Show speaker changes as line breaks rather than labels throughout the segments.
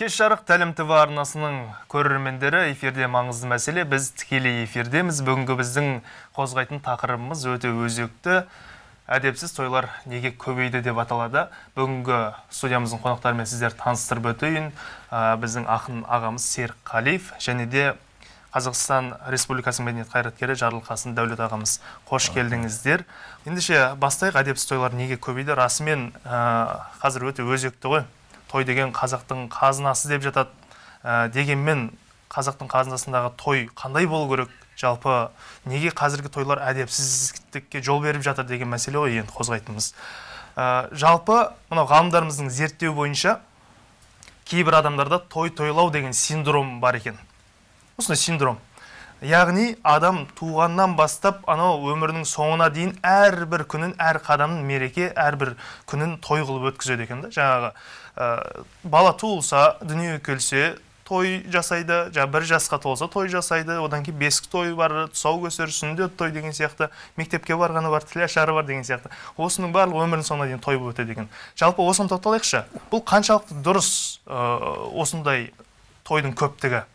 Кеш жарық тәлім ТВ арнасының көрермендері, эфирде маңызды мәселе. Біз тікелей эфирдеміз. Бүгінгі біздің қозғайтын тақырыбымыз өте өзекті. Әдепсіз тойлар неге көбейді деп аталады. Бүгінгі студиямыздың қонақтарымен сіздер таныстырып өтейін. Біздің ақын ағамыз Серік Қалиев және де Қазақстан Республикасының мәдениет қайраткері Жарылқасын Дәулет ағамыз. Қош келдіңіздер. Ендеше бастайық, әдепсіз тойлар неге көбейді? Расымен қазір өте өзекті ғой. Той деген қазақтың қазынасы деп жатады. Дегенмен қазақтың қазынасындағы той қандай болу керек? Жалпы неге қазіргі тойлар әдепсіздікке жол беріп жатыр деген мәселе ғой енді қозғайтынымыз. Жалпы мынау ғалымдарымыздың зерттеу бойынша кейбір адамдарда той тойлау деген синдром бар екен. Осындай синдром. Яғни адам туғаннан бастап анау өмірінің соңына дейін әрбір күнін, әр қадамын мереке, әрбір күнін той қылып өткізеді екен да. Жаңағы бала туылса, дүниеге келсе, той жасайды, бір жасқа толса той жасайды, одан кейін бесік той бар, тұсаукесер, сүндет той деген сияқты, мектепке барғаны бар, тілашары бар деген сияқты. Осының барлығы өмірінің соңына дейін той болып өтеді екен. Жалпы осыны тоқталайықшы. Бұл қаншалықты дұрыс осындай тойдың көптігі?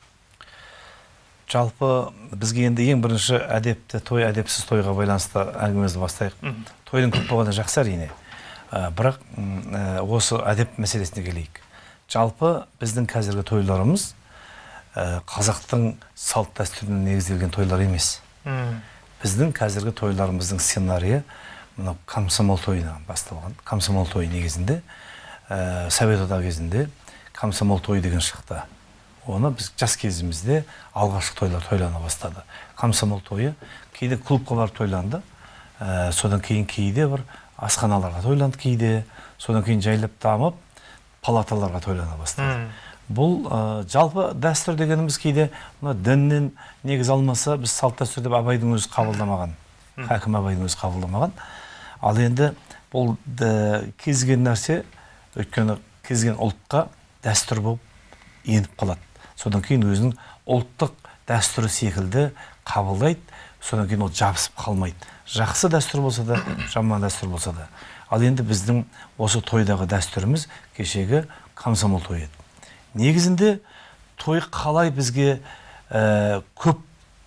Жалпы бізге енді ең бірінші әдепті той, әдепсіз тойға байланысты әңгімемізді бастайық. Тойдың көп болғаны жақсы әрине. Бірақ осы әдеп мәселесіне келейік. Жалпы біздің қазіргі тойларымыз қазақтың салт дәстүріне негізделген тойлар емес. Біздің қазіргі тойларымыздың сценарийі мынау комсомол тойынан басталған. Комсомол тойы негізінде Совет одағы кезінде комсомол тойы деген шықты. Оны біз жас кезімізде алғашқы тойлар тойлана бастады. Комсомол тойы кейде клубқа барып тойланды. Содан кейін кейде бір асханаларға тойланды кейде. Содан кейін жайлап дамып палаталарға тойлана бастады. Бұл жалпы дәстүр дегеніміз кейде діннен негіз алмаса, біз салт дәстүр деп Абайдың өзі қабылдамаған. Хакім Абайдың өзі қабылдамаған. Ал енді бұл кезген нәрсе, өйткені кезген ұлтқа дәстүр болып еніп қалады. Содан кейін өзінің ұлттық дәстүрі секілді қабылдайды, содан кейін ол жабысып қалмайды. Жақсы дәстүр болса да, жаман дәстүр болса да. Ал енді біздің осы тойдағы дәстүріміз кешегі комсомол тойы еді. Негізінде той қалай бізге көп,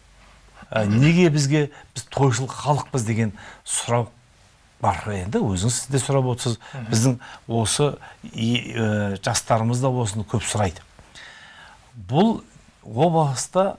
неге бізге біз тойшыл халықпыз деген сұрау бар енді. Өзіңіз де сұрап отырсыз. Біздің осы жастарымыз да осыны көп сұрайды. Бұл баста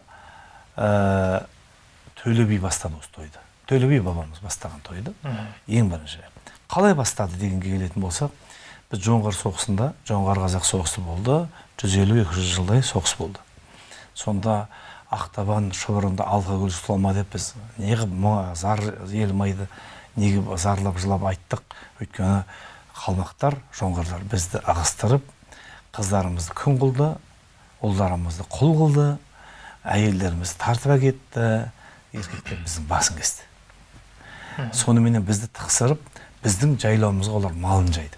Төле би бастады осы тойды. Төле би бабамыз бастаған тойды. Ең бірінші. Қалай бастады дегенге келетін болсақ, біз Жоңғар соғысында, Жоңғар қазақ соғысы болды, 150-200 жылдай соғыс болды. Сонда Ақтабан шұбырында алға гүл ұсталма деп біз неге зар елмайды, неге зарлап жылап айттық. Өйткені қалмақтар, жоңғарлар бізді ығыстырып, қыздарымызды күң қылды, ұлдарымызды құл қылды, әйелдерімізді тартып әкетті, еркектер біздің басын кесті. Соныменен бізді тықсырып, біздің жайлауымызға олар малын жайды.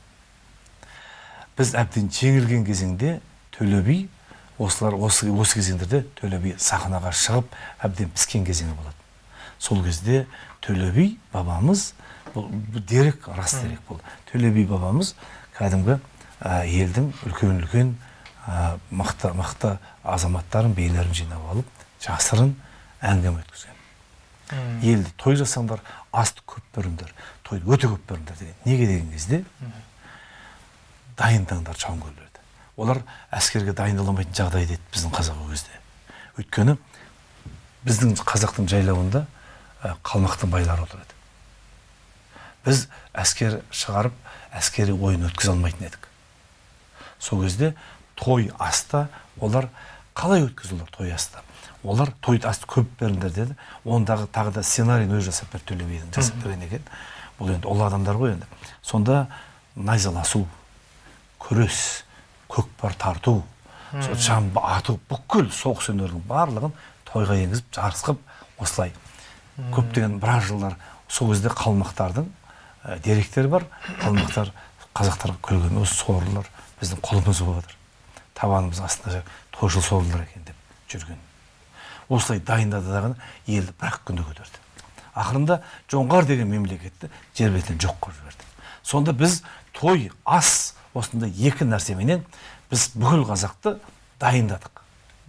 Біз әбден жеңілген кезеңде Төле би, осы кезеңдерде Төле би сахнаға шығып, әбден піскен кезеңі болады. Сол кезде Төле би бабамыз, бұл дерек, рас дерек болды. Төле би бабамыз кәдімгі елдің үлкен-үлкен мықты азаматтарын, бейлерін жинап алып, жасырын әңгіме өткізген. Елді той жасаңдар, асты көп беріңдер, тойды өте көп беріңдер деген. Неге деген кезде дайындаңдар жауынгерлерді. Олар әскерге дайындаламайтын жағдай деді біздің қазақ кезде. Өйткені біздің қазақтың жайлауында қалмақтың байлары отырады. Біз әскер шығарып, әскери ойын өткізе алмайтын едік. Сол кезде той аста, олар қалай өткізілер той аста? Олар тойды асты көп беріңдер деді. Ондағы тағы да сценарийін өз жасап бір Төле бидің жасап берген екен. Бұл енді ол адамдар ғой енді. Сонда найзаласу, күрес, көкпар тарту, жамбы ату, бүкіл соғыс өнерінің барлығын тойға енгізіп, жарысқып, осылай. Көптеген біраз жылдар сол кезде қалмақтардың деректері бар. Қалмақтар қазақтарға көрген осы соғырлар біздің қолымыз болады. Табанымыз астында тойшыл соғырлар екен деп жүрген. Осылай дайындады дағаны елді бір-ақ күнде көтерді. Ақырында Жоңғар деген мемлекетті жер бетінен жоқ қылып жіберді. Сонда біз той, ас осындай екі нәрсеменен біз бүкіл қазақты дайындадық.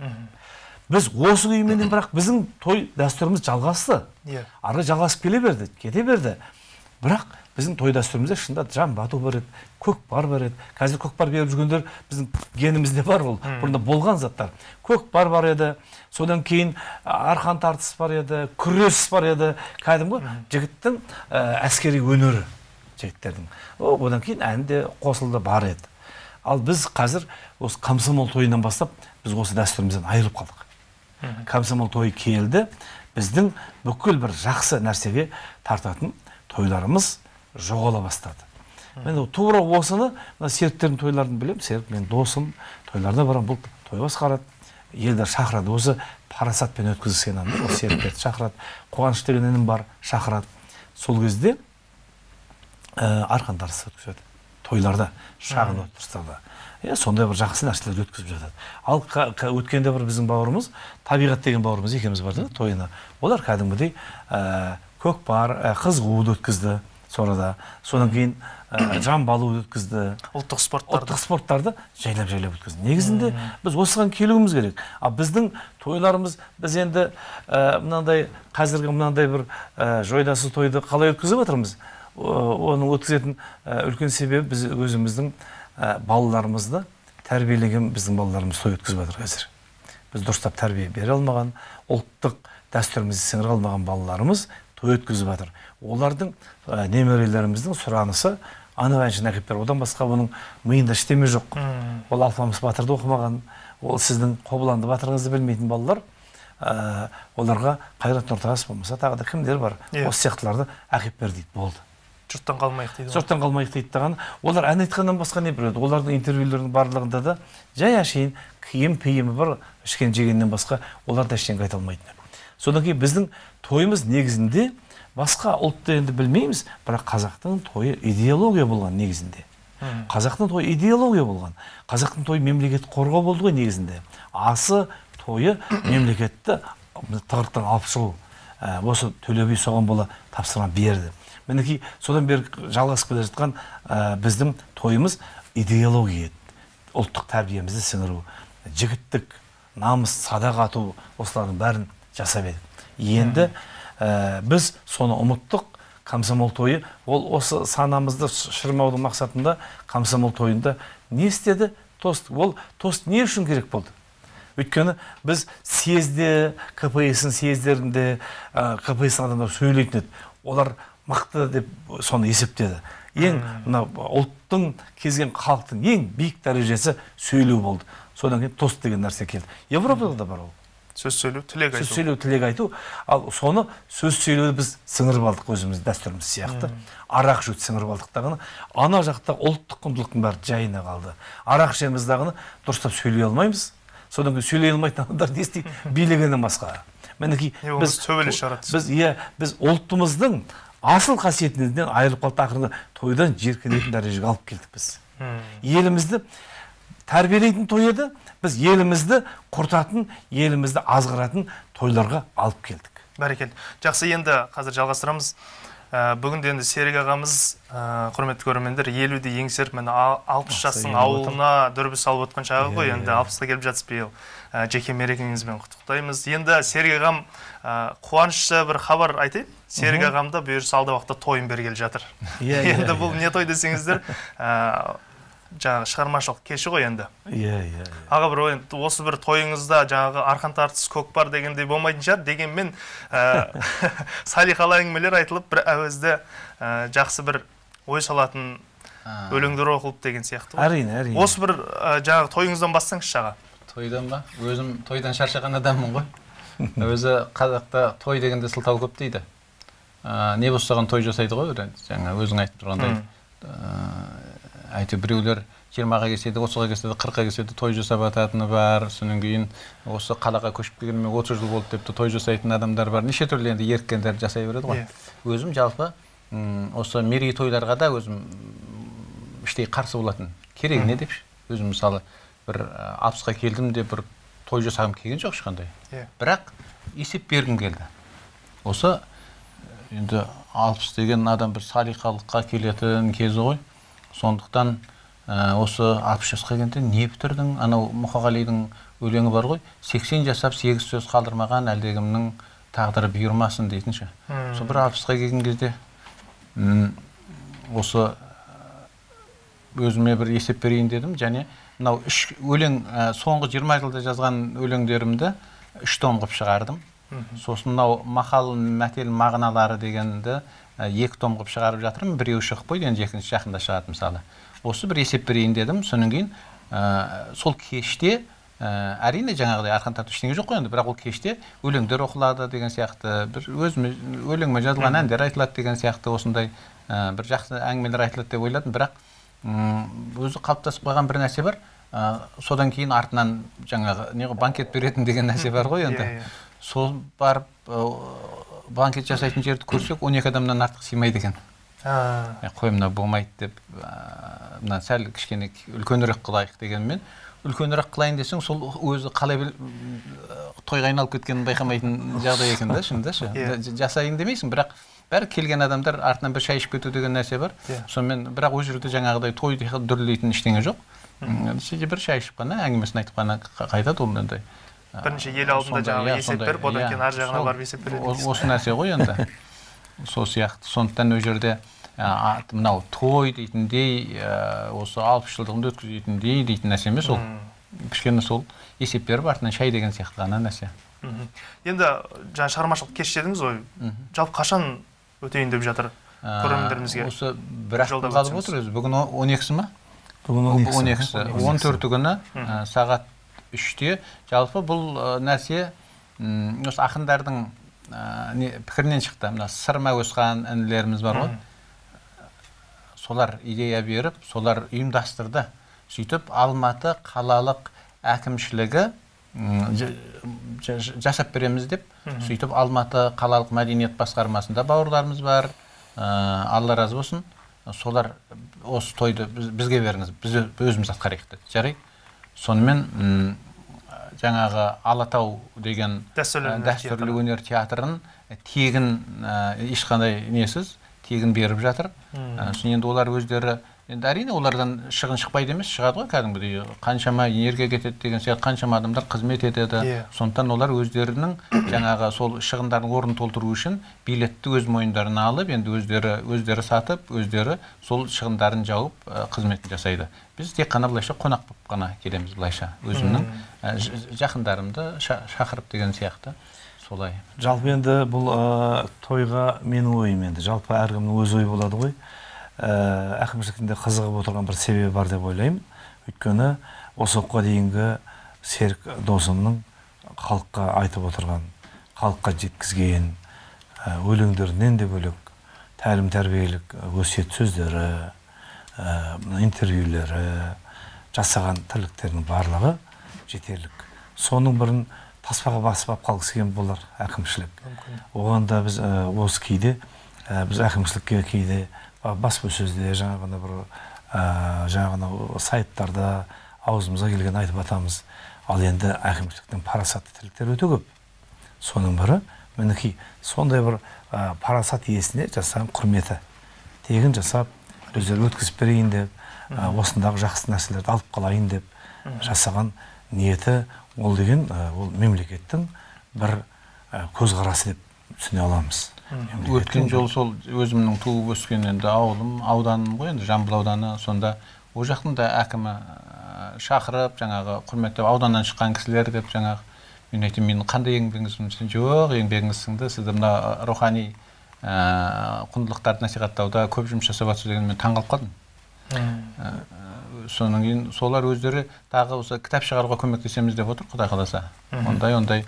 Біз осы күйменен бірақ біздің той дәстүріміз жалғасты. Ары жалғасып келе берді, кете берді. Бірақ біздің той дәстүрімізде шында жан бату бар еді, көкпар бар еді. Қазір көкпар беріп жүргендер біздің генімізде бар ол. Бұрында болған заттар. Көкпар бар еді, содан кейін арқан тартыс бар еді, күрес бар еді. Кәдімгі жігіттің әскери өнері жігіттердің. Одан кейін әні де қосылды бар еді. Ал біз қазір осы комсомол тойынан бастап біз осы дәстүрімізден айырылып қалдық. Комсомол тойы келді, біздің бүкіл бір жақсы нәрсеге тартатын тойларымыз жоғала бастады. Мен тура осыны серіктердің тойларын білем. Серік мен досым, тойларына барам, бұл той басқарады, елдер шақырады. Осы парасатпен өткізген анда, осы серіктерді шақырады. Қуаныш деген інім бар, шақырады. Сол кезде арқан тартысы өткізеді. Тойларда, шағын отырыстарда. Сондай бір жақсы нәрселер өткізіп жатады. Ал өткенде бір біздің бауырымыз, табиғат деген бауырымыз екеуміз барды тойына. Олар кәдімгідей көкпар, қыз қууды өткізді сонда. Содан кейін жан балуды өткізді.
Ұлттық
спорттарды жайлап өткізді. Негізінде біз осыған келуіміз керек. Біздің тойларымыз, біз енді мынандай қазіргі мынандай бір жойдасы тойды қалай өткізіп отырмыз? Оның өткізетін үлкен себебі біз өзіміздің балаларымызды тәрбиелеген біздің балаларымыз той өткізіп жатыр қазір. Біз дұрыстап тәрбие бере алмаған, ұлттық дәстүрімізді сіңіре алмаған балаларымыз той өткізіп жатыр. Олардың немерелеріміздің сұранысы анау әншіні әкеп бер. Одан басқа оның миында ештеме жоқ. Ол Алпамыс батырды оқымаған, ол сіздің Қобыланды батырыңызды білмейтін балалар. Оларға Қайрат Нұртас болмаса тағы да кімдер бар? Осы сияқтыларды әкеп бер дейді, болды.
Жұрттан қалмайық дейді.
Жұрттан қалмайық дейді даған. Олар ән айтқаннан басқа не біледі? Олардың интервьюлерінің барлығында да жай әшейін киім-пиімі бар, ішкен жегеннен басқа олар да ештеңе айта алмайды. Содан кейін біздің тойымыз негізінде басқа ұлтты енді білмейміз, бірақ қазақтың тойы идеология болған негізінде. Қазақтың тойы идеология болған. Қазақтың тойы мемлекет қорғау болды ғой негізінде. Асы тойы мемлекетті тығырықтан алып шығу. Осы Төле би соған бола тапсырма берді. Мінекей содан бері жалғасып келе жатқан біздің тойымыз идеология, ұлттық тәрбиемізді сіңіру, жігіттік, намыс, садақ ату, осылардың бәрін жасап еді. Енді біз соны ұмыттық. Комсомол тойы, ол осы санамызды шырмаудың мақсатында комсомол тойында не істеді? Тост. Ол тост не үшін керек болды? Өйткені біз съезде, КПС-ің съездерінде КПС-ің адамдар сөйлейтін еді. Олар мықты деп соны есептеді. Ең ұлттың кезген халықтың ең биік дәрежесі сөйлеу болды. Содан кейін тост деген нәрсе келді. Европада да бар ол.
Сөз сөйлеу, тілек айту.
Сөз сөйлеу, тілек айту. Ал соны сөз сөйлеуді біз сіңіріп алдық өзіміз дәстүріміз сияқты. Арақ жөт сіңіріп алдықтағыны, ана жақта ұлттық құндылықтың бәрі жайына қалды. Арақ ішеміздағыны дұрыстап сөйлей алмаймыз. Содан кейін сөйлей алмайтын адамдар не істейді? Билегеннен басқа. Мінекей біз ұлтымыздың асыл қасиетінен айырылып қалды, ақырында тойдан жеркенетін дәрежеге алып келдік біз. Елімізді тәрбиелейтін той еді, біз елімізді құртатын, елімізді азғыратын тойларға алып келдік.
Бәрекелді. Жақсы, енді қазір жалғастырамыз. Бүгінде енді Серік ағамыз, құрметті көрермендер, 50-де еңсеріп, 60 жастың ауылына дүрбі салып отқан шағы ғой, енді 60-қа келіп жатсыз биыл. Жеке мерекеңізбен құттықтаймыз. Енді Серік ағам қуанышты бір хабар айтайын. Серік ағамда бұйырса алда уақытта тойын бергелі жатыр. Енді бұл не той десеңіздер, жаңағы шығармашылық кеші ғой енді. Аға бір осы бір тойыңызда жаңағы арқан тартыс, көкпар дегендей болмайтын шығар, дегенмен салиқалы әңгімелер айтылып, бір әуезді жақсы бір ой салатын өлеңдер оқылып деген сияқты ғой.
Әрине.
Осы бір жаңағы тойыңыздан бастаңыз шаға.
Тойдан ба? Өзім тойдан шаршаған адаммын ғой. Өзі қазақта той дегенде сылтау көп дейді. Не болсаған той жасайды ғой, жаңа өзің айтып тұрғандай. Әйтеу біреулер 20-ға келседе, 30-ға келседе, 40-ға келседе той жасап ататыны бар. Сонан кейін осы қалаға көшіп келгеніме 30 жыл болды деп той жасайтын адамдар бар. Неше түрлі енді еріккендер жасай береді ғой. Өзім жалпы осы мерей тойларға да өзім іштей қарсы болатын. Керек не деп? Өзім мысалы бір 60-ға келдім де бір той жасағым келген жоқ ешқандай. Бірақ есеп бергім келді. Осы енді 60 деген адам бір салиқалыққа келетін кезі ғой. Сондықтан осы 60 жасқа келгенде не бітірдің? Анау Мұқағалидың өлеңі бар ғой, 80 жасап 8 сөз қалдырмаған әлдекімнің тағдыры бұйырмасын дейтінші. Сол бір 60-қа келген кезде осы өзіме бір есеп берейін дедім, және мынау өлең соңғы 20 жылда жазған өлеңдерімді 3 том қылып шығардым. Сосын мынау мақал мәтел мағыналары дегенді 2 том қылып шығарып жатырмын. Біреуі шығып қойды, енді екінші жақында шығады мысалы. Осы бір есеп берейін дедім. Сонан кейін сол кеште әрине жаңағыдай арқан тартып ештеңе жоқ қой енді, бірақ ол кеште өлеңдер оқылады деген сияқты, бір өзіме өлеңіме жазылған әндер айтылады деген сияқты осындай бір жақсы әңгімелер айтылады деп ойладым, бірақ өзі қалыптасып қойған бір нәрсе бар. Содан кейін артынан жаңағы не банкет беретін деген нәрсе бар ғой енді. Сол барып банкет жасайтын жерді көрсек 12 адамнан артық сыймайды екен. Қой мына болмайды деп, мына сәл кішкене үлкенірек қылайық дегенмен, үлкенірек қылайын десең, сол өзі қалай тойға айналып кеткенін байқамайтын жағдай екен да, шынында ше. Жасайын демейсің, бірақ бәрі келген адамдар артынан бір шай ішіп кету деген нәрсе бар. Сонымен бірақ өз жерде жаңағыдай той дүрлейтін ештеңе жоқ. Бір шай ішіп қана, әңгімесін айтып қана қайтады ол енді.
Бірінші ел алдында жаңағы есеп беріп, одан кейін ар жағына барып есеп береді.
Осы нәрсе ғой енді. Сол сияқты. Сондықтан өз жерде мынау той дейтіндей, осы 60 жылдығында өткізетіндей дейтін нәрсе емес ол. Кішкене сол есеп беріп артынан шай деген сияқты ғана нәрсе.
Енді жаңа шығармашылық кеш дедіңіз ғой. Жалпы қашан өтейін деп жатыр көрермендерімізге?
Осы бір апта қалып отыр өзі. Бүгін 12-сі ма?
Бүгін
12-сі. 14 күні сағат 3-те. Жалпы бұл нәрсе осы ақындардың пікірінен шықты. Мына Сырма Өсқан інілеріміз бар ғой. Солар идея беріп, солар ұйымдастырды. Сөйтіп Алматы қалалық әкімшілігі жасап береміз деп, сөйтіп Алматы қалалық мәдениет басқармасында бауырларымыз бар. Алла разы болсын. Солар осы тойды бізге беріңіз, біз өзіміз атқарайық деді. Жарайды. Сонымен жаңағы Алатау деген дәстүрлі өнер театрын тегін ешқандай несіз тегін беріп жатыр. Енді олар өздері, енді әрине олардан шығын шықпайды емес, шығады ғой кәдімгідей. Қаншама энергия кетеді деген сияқты, қаншама адамдар қызмет етеді. Сондықтан олар өздерінің жаңағы сол шығындардың орнын толтыру үшін билетті өз мойындарына алып, енді өздері сатып, өздері сол шығындарын жауып қызметін жасайды. Біз тек қана былайша қонақ болып қана келеміз былайша. Өзімнің жақындарымды шақырып деген сияқты. Солай.
Жалпы енді бұл тойға менің ойым енді. Жалпы әркімнің өз ойы болады ғой. Әкімшіліктің де қызығып отырған бір себебі бар деп ойлаймын. Өйткені осы уақытқа дейінгі Серік досымның халыққа айтып отырған, халыққа жеткізген өлеңдерінен де бөлек тәлім тәрбиелік өсиет сөздері, интервьюлері, жасаған тірліктерінің барлығы жетерлік. Соның бірін таспаға басып қалғысы келген болар әкімшілік. Оған да біз осы кейде, біз әкімшілікке кейде баспасөзде жаңағына сайттарда аузымызға келген айтып атамыз. Ал енді әкімшіліктің парасатты тірліктері өте көп. Соның бірі мінекей сондай бір парасат иесіне жасаған құрметі. Тегін жасап, өздері өткізіп берейін деп, осындағы жақсы нәрселерді алып қалайын деп жасаған ниеті, ол деген ол мемлекеттің бір көзқарасы деп түсіне аламыз.
Өткен жол сол өзімнің туып өскен енді ауылым, ауданым ғой, енді Жамбыл ауданы, сонда о жақтың да әкімі шақырып, жаңағы құрметтеп ауданнан шыққан кісілер деп жаңағы мен айтам, мен қандай еңбегіңіз сіңді? Жоқ, еңбегіңіз сіңді, сізді мына рухани құндылықтарды насихаттауда көп жұмыс жасап жатсыз деген мен таңғалып қалдым. Соның кейін солар өздері тағы осы кітап шығаруға көмектесеміз деп отыр, Құдай қаласа. Ондай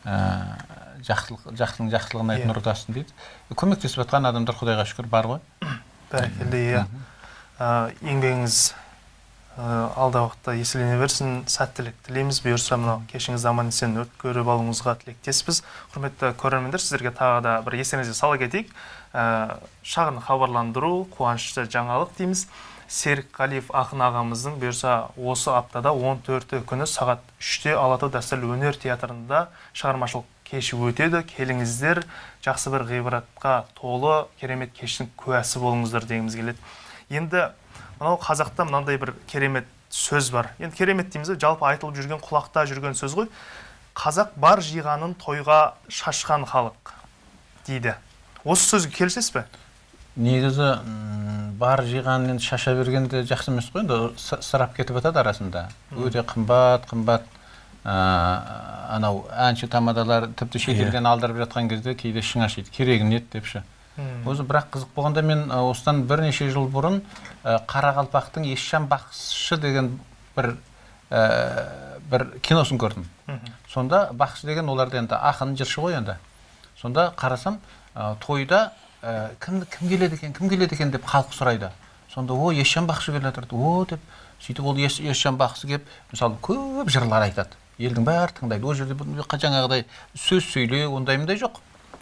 жақсылығын айтып нұр тасысын дейді. Көмектесіп жатқан адамдар Құдайға шүкір бар ғой.
Бәрекелді, иә. Еңбегіңіз алда уақытта еселене берсін, сәттілік тілейміз. Бұйырса мынау кешіңіз аман-есен өтіп көріп алуыңызға тілектеспіз. Құрметті көрермендер, сіздерге тағы да бір естеріңізге сала кетейік. Шағын хабарландыру, қуанышты жаңалық дейміз. Серік Қалиев ақын ағамыздың бұйырса осы аптада 14 күні сағат 3-те Алатау дәстүрлі өнер театрында шығармашылық кеші өтеді. Келіңіздер, жақсы бір ғибратқа толы керемет кештің куәсі болыңыздар дегіміз келеді. Енді мынау қазақта мынандай бір керемет сөз бар. Енді керемет дейміз, жалпы айтылып жүрген, құлақта жүрген сөз ғой. Қазақ бар жиғанын тойға шашқан халық дейді. Осы сөзге келісесіз бе?
Негізі бар жиғанын шаша бергенде жақсы емес қой, енді сырап кетіп жатады арасында. Өте қымбат анау әнші тамадалар тіпті шетелден алдырып жатқан кезде кейде шың ашиды, керегін ет депші. Өзі бірақ қызық болғанда мен осыдан бірнеше жыл бұрын Қарақалпақтың Есжан бақшы деген бір киносын көрдім. Сонда бақшы деген оларды енді ақын жыршы ғой енді. Сонда қарасам тойда кім келеді екен деп халық сұрайды. Сонда Есжан бақшы келе жатыр, деп сөйтіп ол Есжан бақсы келіп, мысалы көп жырлар айтады. Елдің бәрі тыңдайды. Ол жерде жаңағыдай сөз сөйлеу ондаймындай жоқ.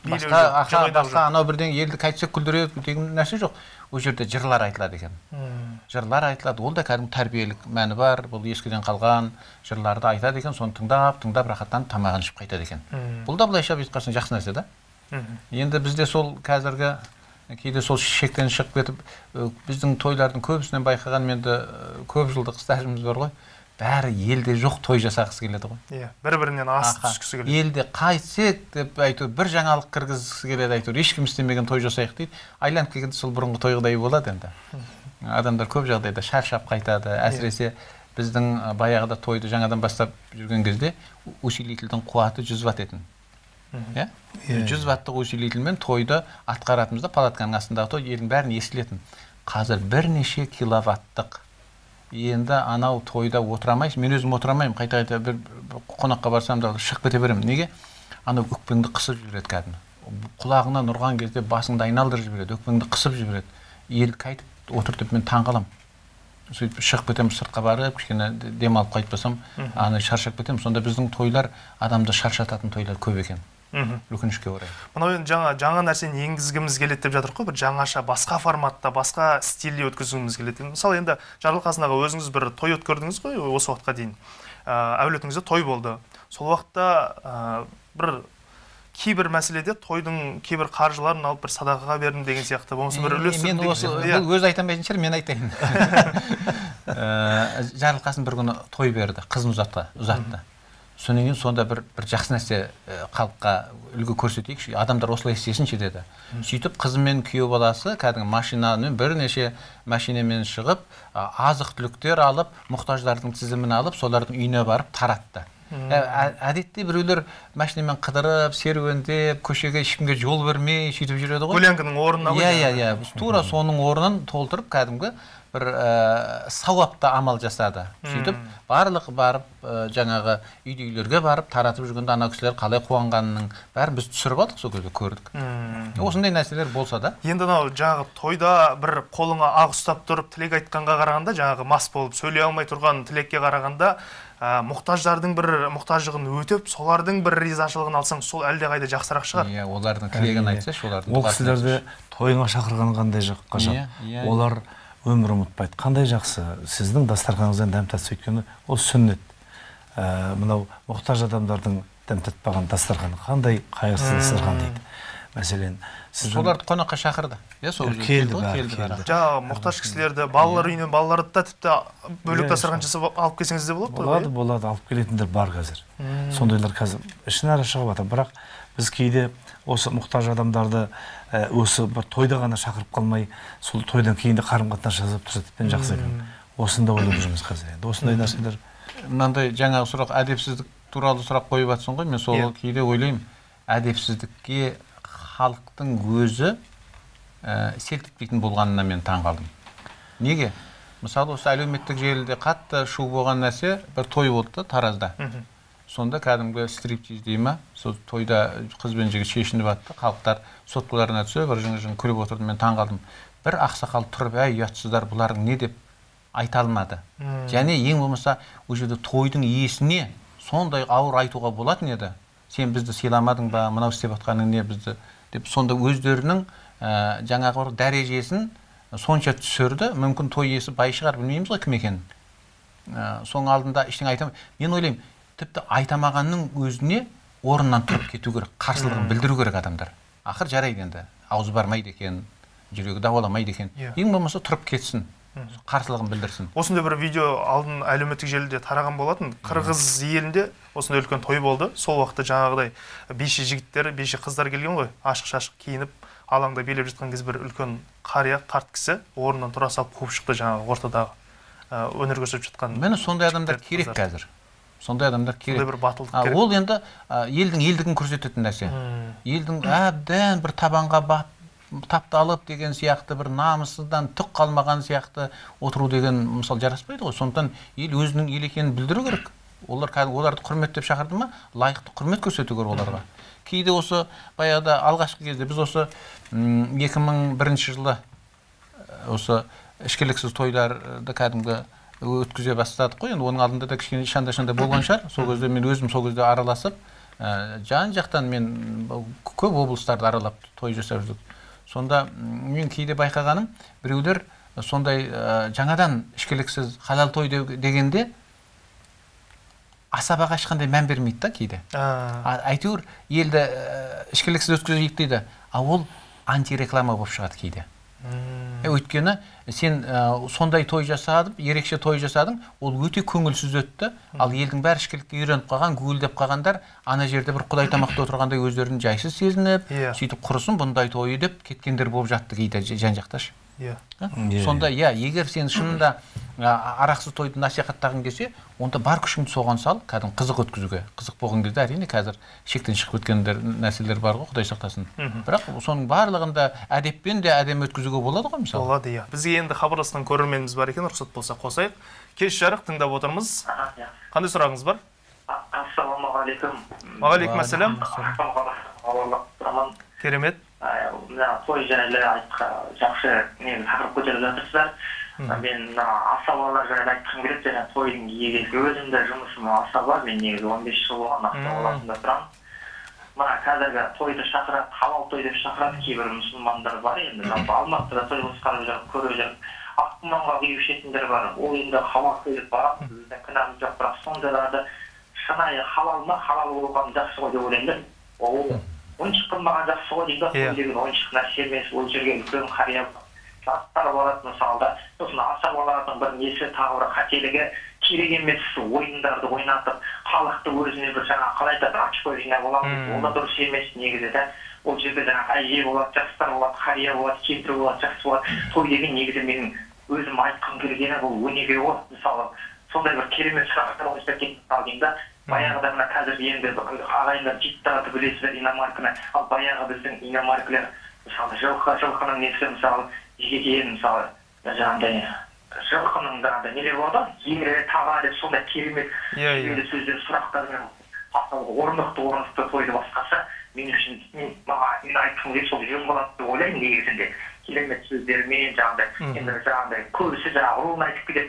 Басқа анау бірден елді қайтсек күлдіреді деген нәрсе жоқ. Ол жерде жырлар айтылады екен. Жырлар айтылады. Ол да кәдімгі тәрбиелік мәні бар. Бұл ескіден қалған жырларды айтады екен. Соны тыңдап рахаттанып тамағын ішіп қайтады екен. Бұл да былайша айтқасын жақсы нәрсе да. Енді бізде сол қазіргі кейде сол шектен шығып кетіп, біздің тойлардың көбісінен байқаған менде көп жылдық стажымыз бар ғой. Бәрі елде жоқ той жасағысы келеді ғой.
Иә, бір-бірінен асып түскісі келеді.
Елде қайтсек деп айту, бір жаңалық кіргізгісі келеді айту, ешкім істемеген той жасайық дейді. Айланып келгенде сол бұрынғы тойғыдай болады енді. Адамдар көп жағдайда шаршап қайтады. Әсіресе біздің баяғыда тойды жаңадан бастап жүрген кезде усилительдің қуаты 100 ватт етін. 100 ваттық усилительмен тойды атқаратымызда палатканың астындағы той елдің бәрін естілетін. Қазір бірнеше киловаттық. Енді анау тойда отырамайсың, мен өзім отырамаймын, қайта бір қонаққа барсам да шығып кете беремін. Неге? Анау өкпеңді қысып жібереді кәдімгі. Құлағынан ұрған кезде басыңды айналдырып жібереді, өкпеңді қысып жібереді. Ел қайтып отыр деп мен таңғаламын. Сөйтіп шығып кетемін, сыртқа барып, кішкене демалып қайтпасам, шаршап кетемін. Сонда біздің тойлар адамды шаршататын тойлар көп екен. Өкінішке орай.
Мынау енді жаңа нәрсені енгізгіміз келеді деп жатыр ғой, бір жаңаша, басқа форматта, басқа стильде өткізгіміз келеді. Мысалы енді Жарылқасын аға, өзіңіз бір той өткөрдіңіз ғой осы уақытқа дейін. Әулетіңізде той болды. Сол уақытта бір кейбір мәселеде тойдың кейбір қаржыларын алып бір садақаға бердім деген сияқты. Болмаса бір үлес
мен өз айтамайтын шығар, мен айтайын. Жарылқасын бір күні той берді, қызын ұзатты. Сонан кейін сонда бір жақсы нәрсе халыққа үлгі көрсетейікші, адамдар осылай істесінші деді. Сөйтіп қызы мен күйеу баласы кәдімгі машинамен бірнеше машинамен шығып, азық-түліктер алып, мұқтаждардың тізімін алып, солардың үйіне барып таратты. Әдетте біреулер машинамен қыдырып, серуендеп, көшеге ешкімге жол бермей сөйтіп жүреді ғой.
Көлеңкінің орнына ғой.
Иә, тура соның орнын толтырып кәдімгі бір сауапты амал жасады. Сөйтіп барлық барып жаңағы үйдейлерге барып таратып жүргенде ана кісілер қалай қуанғанының бәрін біз түсіріп алдық, сол кезде көрдік. Осындай нәрселер болса да.
Енді жаңағы тойда бір қолыңа ақ ұстап тұрып тілек айтқанға қарағанда, жаңағы мас болып сөйлей алмай тұрған тілекке қарағанда, мұқтаждардың бір мұқтаждығын өтеп, солардың бір ризашылығын алсаң, сол әлде қайда жақсырақ шығар.
Иә, олардың тілегін айтса, олардың.
Ол кісілерді тойыңа шақырған қандай ғажап. Олар өмір ұмытпайды. Қандай жақсы. Сіздің дастарханыңыздан дәм татса, өйткені ол сүннет. Мынау мұқтаж адамдардың дәм татпаған дастарханы қандай қайырсыз дастархан дейді. Мәселен,
соларды қонаққа шақырды.
Келді.
Жаңағы мұқтаж кісілерді, балалар үйінен балаларды да тіпті бөлек дастархан жасап алып келсеңіз де болады?
Болады, алып келетіндер бар қазір. Сондайлар қазір ішінара шығып жатыр. Бірақ біз кейде осы мұқтаж адамдарды осы бір тойда ғана шақырып қалмай, сол тойдан кейін де қарым-қатынас жасап тұрса тіптен жақсы екен. Осында ойлап жүрміз қазір. Осындай нәрселер.
Мынандай жаңағы сұрақ, әдепсіздік туралы сұрақ қойып жатсың ғой, мен сол кейде ойлаймын, әдепсіздікке халықтың өзі селт етпейтін болғанына мен таңғалдым. Неге? Мысалы, осы әлеуметтік желіде қатты шу болған нәрсе бір той болды Таразда. Сонда кәдімгі стриптиз дей ма, сол тойда қыз бен жігіт шешініп жатты, халықтар соткаларына түсіп, бір жың күліп отырды, мен таңғалдым. Бір ақсақал тұрып, әй ұятсыздар, бұлардың не деп айта алмады. Және ең болмаса, ол жерде тойдың иесіне сондай ауыр айтуға болатын еді. Сен бізді сыйламадың ба, мынау істеп жатқаның не бізді деп, сонда өздерінің жаңағы дәрежесін сонша түсірді. Мүмкін той иесі бай шығар, білмейміз ғой кім екенін. Соның алдында ештеңе айтамай. Мен ойлаймын, тіпті айтамағанның өзіне орнынан тұрып кету керек, қарсылығын білдіру керек адамдар. Ақыр жарайды енді, ауыз бармайды екен, жүрегі дауаламайды екен. Ең болмаса тұрып кетсін, қарсылығын білдірсін.
Осындай бір видео алдын әлеуметтік желіде тараған болатын. Қырғыз елінде осындай үлкен той болды. Сол уақытта жаңағыдай бейші жігіттер, бейші қыздар келген ғой, ашық-шашық киініп, алаңда билеп жатқан кез бір үлкен қария, қарт кісі орнынан тұра салып қуып шықты жаңағы ортадағы өнер көрсетіп жатқан.
Мені сондай адамдар керек қазір. Сондай адамдар керек.
Сондай бір батылдық керек.
Ол енді елдің елдігін көрсететін нәрсе. Елдің әбден бір табанға тапталып деген сияқты, бір намысыздан түк қалмаған сияқты отыру деген мысал жараспайды ғой. Сондықтан ел өзінің ел екенін білдіру керек. Оларды құрметтеп шақырды ма, лайықты құрмет көрсету керек оларға. Кейде осы баяғыда алғашқы кезде біз осы 2001 жылы осы ішкіліксіз тойларды кәдімгі өткізе бастадық қой. Енді оның алдында да кішкене шанда-шанда болған шығар. Сол кезде мен өзім сол кезде араласып, жан-жақтан мен көп облыстарды аралап той жасап жүрдік. Сонда мен кейде байқағаным, біреулер сондай жаңадан ішкіліксіз халал той дегенде асабаға ешқандай мән бермейді да кейде. Әйтеуір елді ішкіліксіз өткізейік дейді, ол антиреклама болып шығады кейде. Өйткені сен сондай той жасадың, ерекше той жасадың, ол өте көңілсіз өтті. Ал елдің бәрі ішкілікке үйреніп қалған, гуілдеп қалғандар, ана жерде бір құдай тамақта отырғандай өздерін жайсыз сезініп, сөйтіп құрысын бұндай тойы деп кеткендер болып жатты кейде жан-жақташы. Сонда, егер сен шынында арақсыз тойды насихаттағың келсе, онда бар күшіңді соған сал, кәдім қызық өткізуге. Қызық болған кезде әрине қазір шектен шығып өткен нәрселер бар ғой, Құдай сақтасын. Бірақ соның барлығында әдеппен де әдем өткізуге болады ғой, мысалы.
Болады, иә. Бізге енді хабарласқан көрерменіміз бар екен, рұқсат болса қосайық. Кеш жарық тыңдап отырмыз. Қандай сұрағыңыз бар?
Ассалаумағалейкум.
Уағалейкумассалам. Керемет.
Той жайлы жақсы тақырып көтеріп жатырсыздар. Мен асабалар жайлы айтқым келеді, және тойдың егесі өзімді жұмысым асаба, мен негізі 15 жыл болған Ақтау қаласында тұрамын. Мына қазіргі тойды шақырады, халал той деп шақырады кейбір мұсылмандар бар енді. Жалпы Алматыда той басқарып жүріп, көріп жүріп, ақ киіп ішетіндер бар. Ол енді халал той деп барады, біздің кінәміз жоқ, бірақ сондайларды шынайы халал ма, халал болған жақсы ғой деп ойлаймын. Ол ойыншық қылмаған жақсы ғой дейді, той деген ойыншық нәрсе емес, ол жерге үлкен қария жастар барады мысалда. Сосын асабалардың бір несі тағы бір қателігі, керек емес ойындарды ойнатып, халықты өзіне бір жаңа қалай айтады, очко жинап аламыз, ол да дұрыс емес негізі да. Ол жерде жаңа әже болады, жастар болады, қария болады, кемпір болады, жақсы болады. Той деген негізі менің өзім айтқым келгені бұл өнеге ғой. Мысалы, сондай бір керемет сұрақтар ойыста кетіп қалдыңда. Баяғыда мына қазір енді ағайындар життарды білесіздер иномарканы, ал баяғы біздің иномаркілер мысалы жылқының несі мысалы жеке мысалы жаңағыдай жылқының жаңағыдай нелер болады, ері таға деп сондай керемет сөздер сұрақтармен орнықты тойды басқарса, мен үшін мен айтқым келіп сол жөн болады деп ойлаймын негізінде. Керемет сөздермен жаңағыдай көбісі руын айтып кетеді.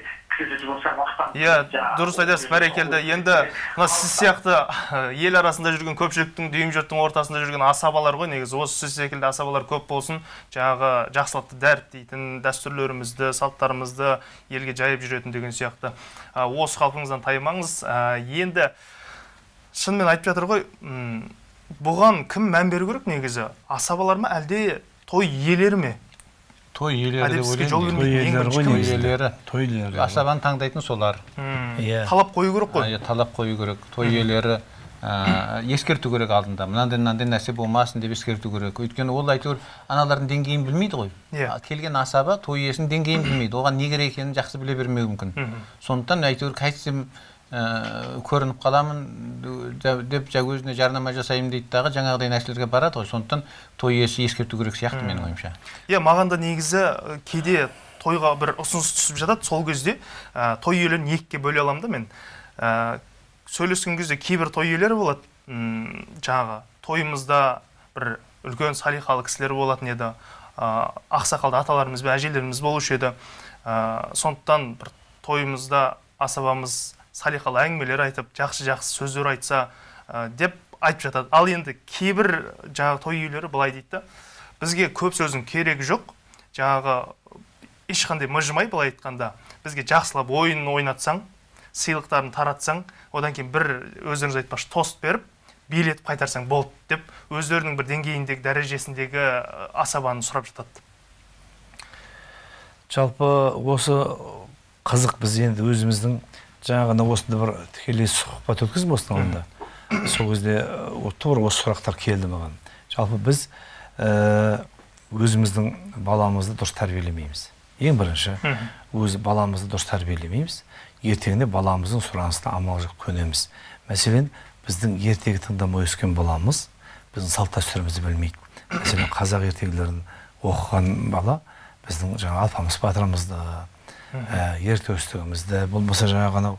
Дұрыс айтасыз, бәрекелді. Енді сіз сияқты ел арасында жүрген көпшіліктің, дүйім жұрттың ортасында жүрген асабалар ғой, негізі осы сіз секілді асабалар көп болсын, жаңағы жақсылықты дәріптейтін, дәстүрлерімізді, салттарымызды елге жайып жүретін деген сияқты. Осы қалпыңыздан таймаңыз. Енді шынымен айтып жатыр ғой, бұған кім мән беру керек негізі? Асабалар ма, әлде той иелері ме?
Той иелері деп ойлаймын. Асабаны таңдайтын солар.
Талап қою керек қой.
Талап қою керек. Той иелері ескерту керек алдында. Мынандай нәрсе болмасын деп ескерту керек. Өйткені ол әйтеуір аналардың деңгейін білмейді ғой. Келген асаба той иесінің деңгейін білмейді. Оған не керек екенін жақсы біле бермеуі мүмкін. Сондықтан әйтеуір қайтсем көрініп қаламын деп өзіне жарнама жасаймын дейді дағы жаңағыдай нәрселерге барады ғой. Сондықтан той иесі ескерту керек сияқты менің ойымша.
Маған да негізі кейде тойға бір ұсыныс түсіп жатады, сол кезде той иелерін екіге бөле аламын да мен. Сөйлескен кезде кейбір той иелері болады, жаңағы тойымызда бір үлкен салиқалы кісілер болатын еді, ақсақалды аталарымыз бен әжелеріміз болушы еді. Сондықтан бір тойымызда асабамыз салиқалы әңгімелер айтып, жақсы сөздер айтса деп айтып жатады. Ал енді кейбір жаңағы той иелері былай дейді, бізге көп сөздің керегі жоқ, жаңағы ешқандай мыжымай былай айтқанда, бізге жақсылап ойынын ойнатсаң, сыйлықтарын таратсаң, одан кейін бір өздеріңіз айтпақшы тост беріп, билетіп қайтарсаң болды деп, өздерінің бір деңгейіндегі, дәрежесіндегі асабаны сұрап жатады.
Жалпы осы қызық, біз енді өзіміздің жаңағына осында бір тікелей сұхбат өткізіп осының алдында. Сол кезде тура осы сұрақтар келді маған. Жалпы біз өзіміздің баламызды дұрыс тәрбиелемейміз. Ең бірінші, өз баламызды дұрыс тәрбиелемейміз. Ертеңінде баламыздың сұранысына амал жоқ көнеміз. Мәселен, біздің ертегі тыңдамай өскен баламыз біздің салт дәстүрімізді білмейді. Мәселен, қазақ ертегілерін оқыған бала біздің жаңа Алпамыс батырымызды, ерте өстігімізді, болмаса жаңағы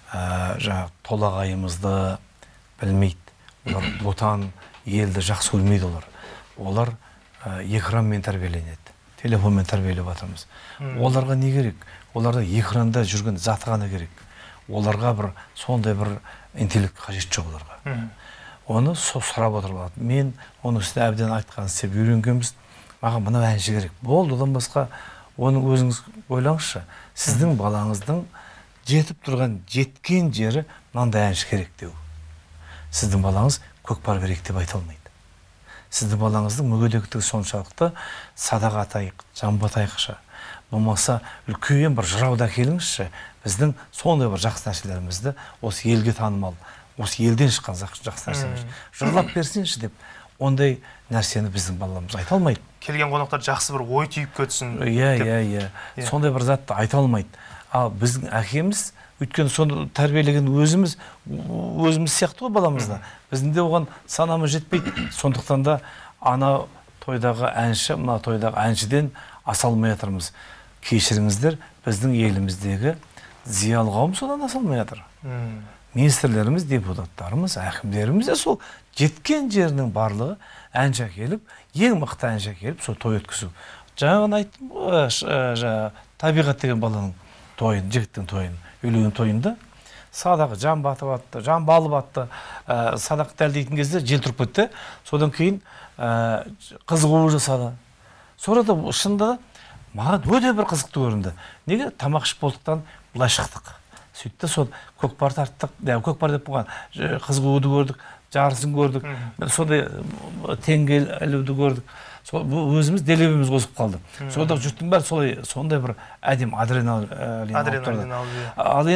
толағайымызды білмейді. Олар отан, елді жақсы көрмейді олар. Олар экранмен тәрбиеленеді, телефонмен тәрбиелеп жатырмыз. Оларға не керек? Оларда экранда жүрген заты ғана керек. Оларға бір сондай бір интеллект қажет жоқ оларға. Оны сұрап отырып. Мен оның үстіне әбден айтқан істеп үйренгенбіз. Маған мына әнші керек. Болды, одан басқа оның өзіңіз ойлаңызшы. Сіздің балаңыздың жетіп тұрған жеткен жері мынандай әнші керек деу. Сіздің балаңыз көкпар керек деп айта алмайды. Сіздің балаңыздың мүгедектігі соншалықты садақ атайық, жамбатайықшы. Болмаса үлкен бір жырауда келіңізші. Біздің сондай бір жақсы нәрселерімізді осы елге танымал, осы елден шыққан жақсы нәрселер жырлап берсінші деп, ондай нәрсені біздің балаларымыз айта алмайды.
Келген қонақтар жақсы бір ой түйіп кетсін.
Иә. Сондай бір затты айта алмайды. Ал біздің әкеміз, өйткені соны тәрбиелеген өзіміз сияқты ғой баламызда. Біздің де оған санамыз жетпейді. Сондықтан да ана тойдағы әнші, мына тойдағы әншіден аса алмай жатырмыз. Кешіріңіздер, біздің еліміздегі зиялы қауым содан аса алмай жатыр. Министрлеріміз, депутаттарымыз, әкімдеріміз де сол жеткен жерінің барлығы әнші әкеліп, ең мықты әнші әкеліп, сол той өткізу. Жаңағын айттым, табиғат деген баланың тойын, жігіттің тойын, үйлеген тойында садағы жан батып атты, жан балып атты, садақ дәлдейтін кезде жел тұрып кетті. Содан кейін қыз қуу жасады. Sonra да шынында маған өте бір қызықты көрінді. Неге? Тамақ ішіп болдықтан былай шықтық. Сөйтті, сол көкпар тарттық, көкпар деп болған, қыз қууды көрдік, жарысын көрдік, сондай теңгел ілуді көрдік. Өзіміз делебеміз қосып қалды. Сонда жұрттың бәрі сондай бір әдем адреналин алып тұрды. Ал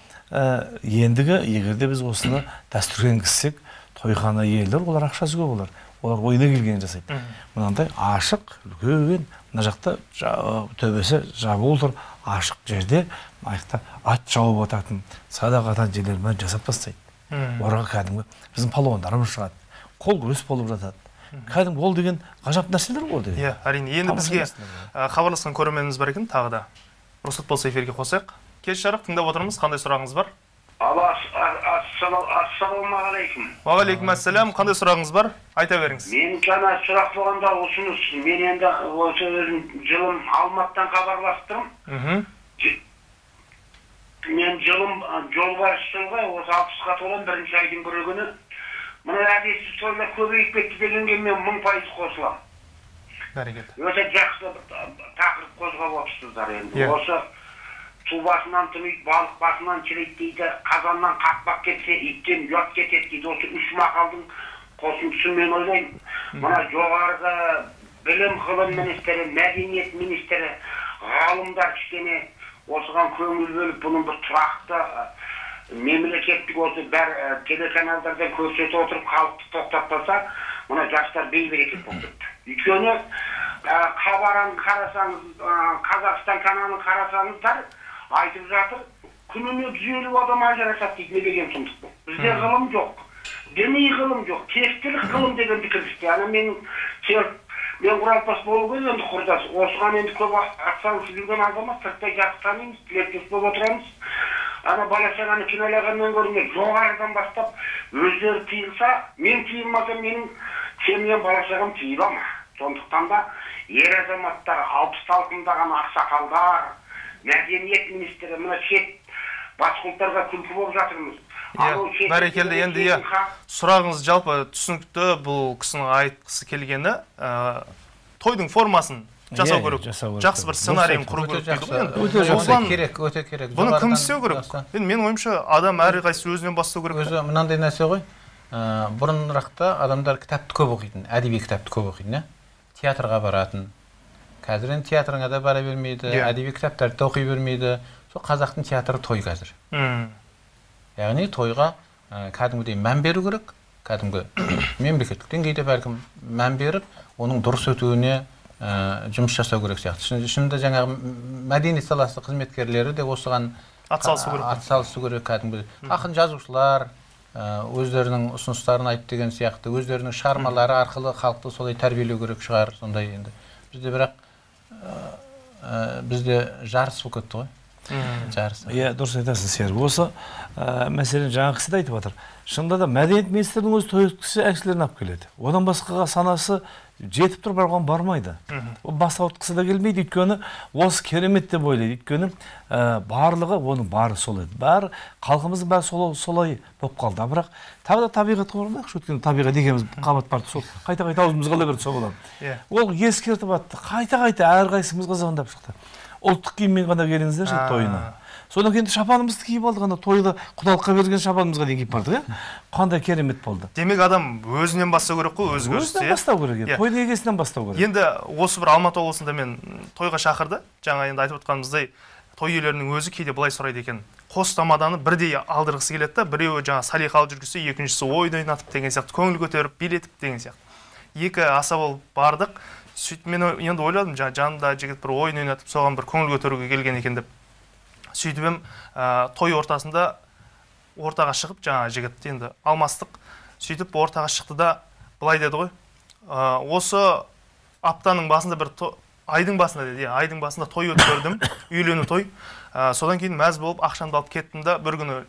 ендігі, егерде біз осыны дәстүрге енгізсек, тойхана елдер, олар ақшасы көп олар. Олар ойына келгенін жасайды. Мынандай ашық, үлкен, мына жақта төбесі жабулы тұр, ашық жерде ат жауып ататын, садақ ататын жерлермен жасап тастайды. Ораға кәдімгі біздің палуандарымыз шығады, қол күрес болып жатады. Кәдімгі ол деген ғажап нәрселер ғой деген.
Иә, әрине. Енді бізге хабарласқан көрерменіміз бар екен, тағы да. Рұқсат болса эфирге қосайық. Кеш жарық, тыңдап отырмыз. Қандай сұрағыңыз бар?
Ассалаумағалейкум.
Уағалейкум ассалам. Қандай сұрағыңыз бар? Айта беріңіз.
Мен жаңа сұрақ болғанда ұсыныс. Мен енді осы жылым Алматыдан хабарластым. Мен жылым жолбасшыға осы 60-ға толам бірінші айдың бір күні. Мына әдетсіз тойлар көбейіп кетті дегенге мен 1000% қосылам.
Бәрекелді.
Өте жақсы тақырып қозғап отырсыздар енді. Осы су басынан тымайды, балық басынан шірейді дейді, қазаннан қақпақ кетсе, иттен ұят кетеді дейді. Осы 3 мақалдың қосындысын мен ойлаймын. Мына жоғарғы білім ғылым министрі, мәдениет министрі, ғалымдар кішкене осыған көңіл бөліп, бұның бір тұрақты мемлекеттік осы бәр телеканалдардан көрсетіп отырып, халықты тоқтатпаса, мына жастар бей-берекет болып кетті. Өйткені хабарын қарасаңыз, Қазақстан каналын қарасаңыздар, айтып жатыр, күніне 150 адам ажырасады дейді, не деген сұмдық бұл. Бізде ғылым жоқ, діни ғылым жоқ, тектілік ғылым дегенді кірісті. Мен Құралпас болу керек енді құрдас. Осыған енді көп атсалысып жүрген азамат, сырттай жақсы танымыз, тілектес болып отырамыз. Ана бала-шағаны кінәлағаннан көрінген жоғарыдан бастап өздері тыйылса, мен тыйылмасам, менің семьям бала-шағам тыйыла ма? Сондықтан да ер азаматтар, 60 талқындаған ақсақалдар, мәдениет министрі, мына шет басқұлттарға күлкі болып жатырмыз.
Бәрекелді, енді сұрағыңыз жалпы түсінікті, бұл кісінің айтқысы келгені тойдың формасын жасау керек. Жақсы бір сценарийін құру керек.
Өте керек.
Бұны кім істеу керек? Менің ойымша адам әрқайсысы өзінен бастау керек.
Өзі мынандай нәрсе ғой. Бұрынырақта адамдар кітапты көп оқитын, әдеби кітапты көп оқитын, театрға баратын, қазір енді театрыңа да бара бермейді, әдеби кітаптарды да оқи бермейді. Сол қазақтың театры той қазір. Яғни тойға кәдімгідей мән беру керек, кәдімгі мемлекеттік деңгейде бәлкім мән беріп, оның дұрыс өтуіне жұмыс жасау керек сияқты. Шынында жаңағы мәдениет саласы қызметкерлері де осыған атсалысу керек кәдімгі. Ақын жазушылар өздерінің ұсыныстарын айтып деген сияқты, өздерінің шығармалары арқылы халықты солай тәрбиелеу керек шығар, сондай енді. Бізде жарыс болып кетті ғой. Жарыс.
Иә, дұрыс айтасың, Серік. Осы мәселені жаңа кісі де айтып жатыр. Шынында да мәдениет министрінің өзі той өткізсе әкшілерін алып келеді. Одан басқаға санасы жетіп тұрып оған бармайды. Ол бас ауыртқысы да келмейді, өйткені осы керемет деп ойлайды. Өйткені барлығы оның бары сол еді. Бәрі халқымыздың бәрі солай болып қалды. Бірақ тағы да табиғатқа оралмайықшы, өйткені табиғат дегеніміз қабат барды, сол қайта-қайта аузымызға ала берді сол болады. Ол ескертіп атты, қайта-қайта әрқайсымызға звондап шықты. Ұлттық киіммен ғана келіңіздерші тойына. Содан кейін шапанымызды киіп алдық, ана тойда құдалыққа берген шапанымызға дейін киіп бардық, қандай керемет болды.
Демек адам өзінен бастау керек қой, өзгерісті.
Өзінен бастау керек, тойдың егесінен бастау керек.
Енді осы бір Алматы облысында мен тойға шақырды. Жаңа енді айтып отқанымыздай, той иелерінің өзі кейде былай сұрайды екен. Қос тамаданы бірдей алдырғысы келеді да, біреуі жаңа салиқалы жүргізсе, екіншісі ойын ойнатып деген сияқты, көңіл көтеріп, билетіп деген сияқты. Екі аса болып бардық. Сөйтіп мен енді ойладым, жанында жігіт бір ойын ойнатып, соған бір көңіл көтеруге келген екен деп. Сөйтіп той ортасында ортаға шығып, жаңа жігіт енді алмастық. Сөйтіп ортаға шықты да былай деді ғой. Осы аптаның басында бір айдың басында деді, айдың басында той өткөрдім, үйлену той. Содан кейін мәз болып ақшамды алып кеттім да, бір күні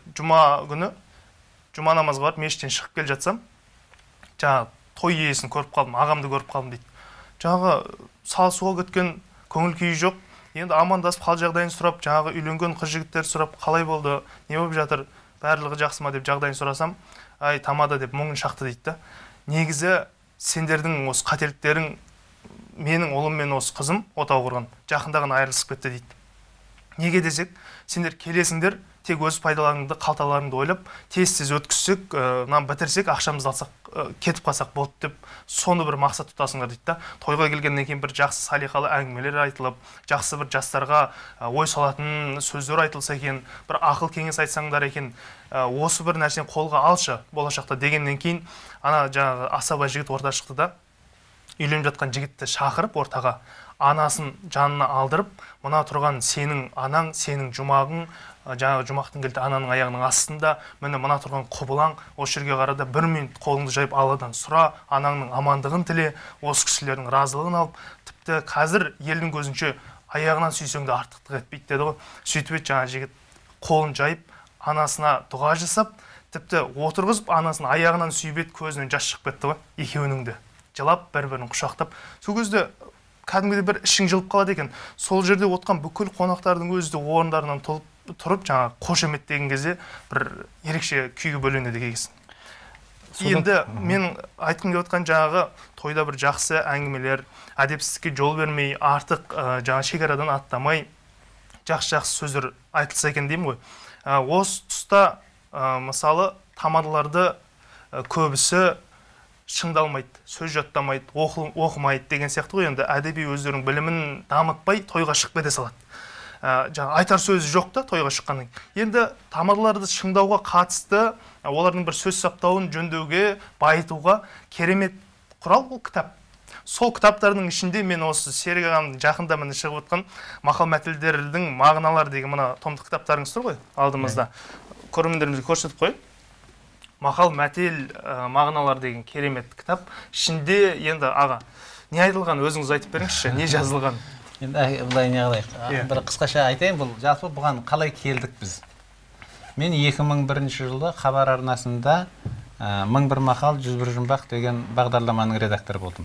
жұма намазға барып мешіттен шығып келе жатсам, жаңа той иесін көріп қалдым, ағамды көріп қалдым дейді. Жаңағы салысуға кеткен көңіл күйі жоқ. Енді амандасып қал жағдайын сұрап, жаңағы үйленген қыз жігіттер сұрап, қалай болды, не болып жатыр, барлығы жақсы ма деп жағдайын сұрасам, ай тамада деп мұңын шақты дейді. Негізі сендердің осы қателіктерің менің ұлым мен осы қызым отау құрған, жақында ғана айырылысып кетті дейді. Неге десек, сендер келесіңдер, тек өз пайдаларыңды, қалталарыңды ойлап, тез-тез өткізсек, бітірсек, ақшамызды алсақ, кетіп қалсақ болды деп, соны бір мақсат тұтасыңдар дейді. Тойға келгеннен кейін бір жақсы салиқалы әңгімелер айтылып, жақсы бір жастарға ой салатын сөздер айтылса екен, бір ақыл кеңес айтсаңдар екен, осы бір нәрсені қолға алшы болашақта дегеннен кейін, ана жаңағы асаба жігіт орта шықты да, үйленіп жатқан жігітті шақырып ортаға, анасын жанына алдырып, мына тұрған сенің анаң, сенің жұмағың, жаңағы жұмақтың келді ананың аяғының астында, мына тұрған құбылаң, осы жерге қарада 1 минут қолыңды жайып Алладан сұра, анаңның амандығын тіле, осы кісілердің разылығын алып, тіпті қазір елдің көзінше аяғынан сүйсең де артықтық етпейді деді ғой. Сөйтіп еді жаңа жігіт қолын жайып, анасына дұға жасап, тіпті отырғызып, анасын аяғынан сүйіп еді, көзінен жас шығып кетті ғой, екеуінің де. Жылап, бір-бірін құшақтап. Сол кезде кәдімгідей бір ішің жылып қалады екен. Сол жерде отқан бүкіл қонақтардың өзі де орындарынан тұрып, жаңа қошеметтеген кезде бір ерекше күйге бөленеді екенсің. Енді мен айтқым келіп отқан жаңағы тойда бір жақсы әңгімелер, әдепсіздікке жол бермей, артық жаңа шекарадан аттамай, жақсы сөздер айтылса екен деймін ғой. Осы тұста мысалы тамадаларды көбісі шыңдалмайды, сөз жаттамайды, оқымайды деген сияқты ғой. Енді әдеби өздерінің білімін дамытпай тойға шығып кете салады. Жаңа айтар сөзі жоқ та тойға шыққаннан кейін. Енді тамадаларды шыңдауға қатысты, олардың бір сөз саптауын жөндеуге, байытуға керемет құрал бұл кітап. Сол кітаптардың ішінде мен осы Серік ағамның жақында міне шығып отқан мақал мәтелдердің мағыналары деген мына томдық кітаптарыңыз тұр ғой алдымызда. Көрермендерімізге көрсетіп қояйын. Мақал мәтел мағыналар деген керемет кітап. Ішінде енді аға, не айтылған өзіңіз айтып беріңізші, не жазылған?
Енді бұлай не қылайық. Бір қысқаша айтайын, бұл жалпы бұған қалай келдік біз. Мен 2001 жылы хабар арнасында 1001 мақал 101 жұмбақ деген бағдарламаның редакторы болдым.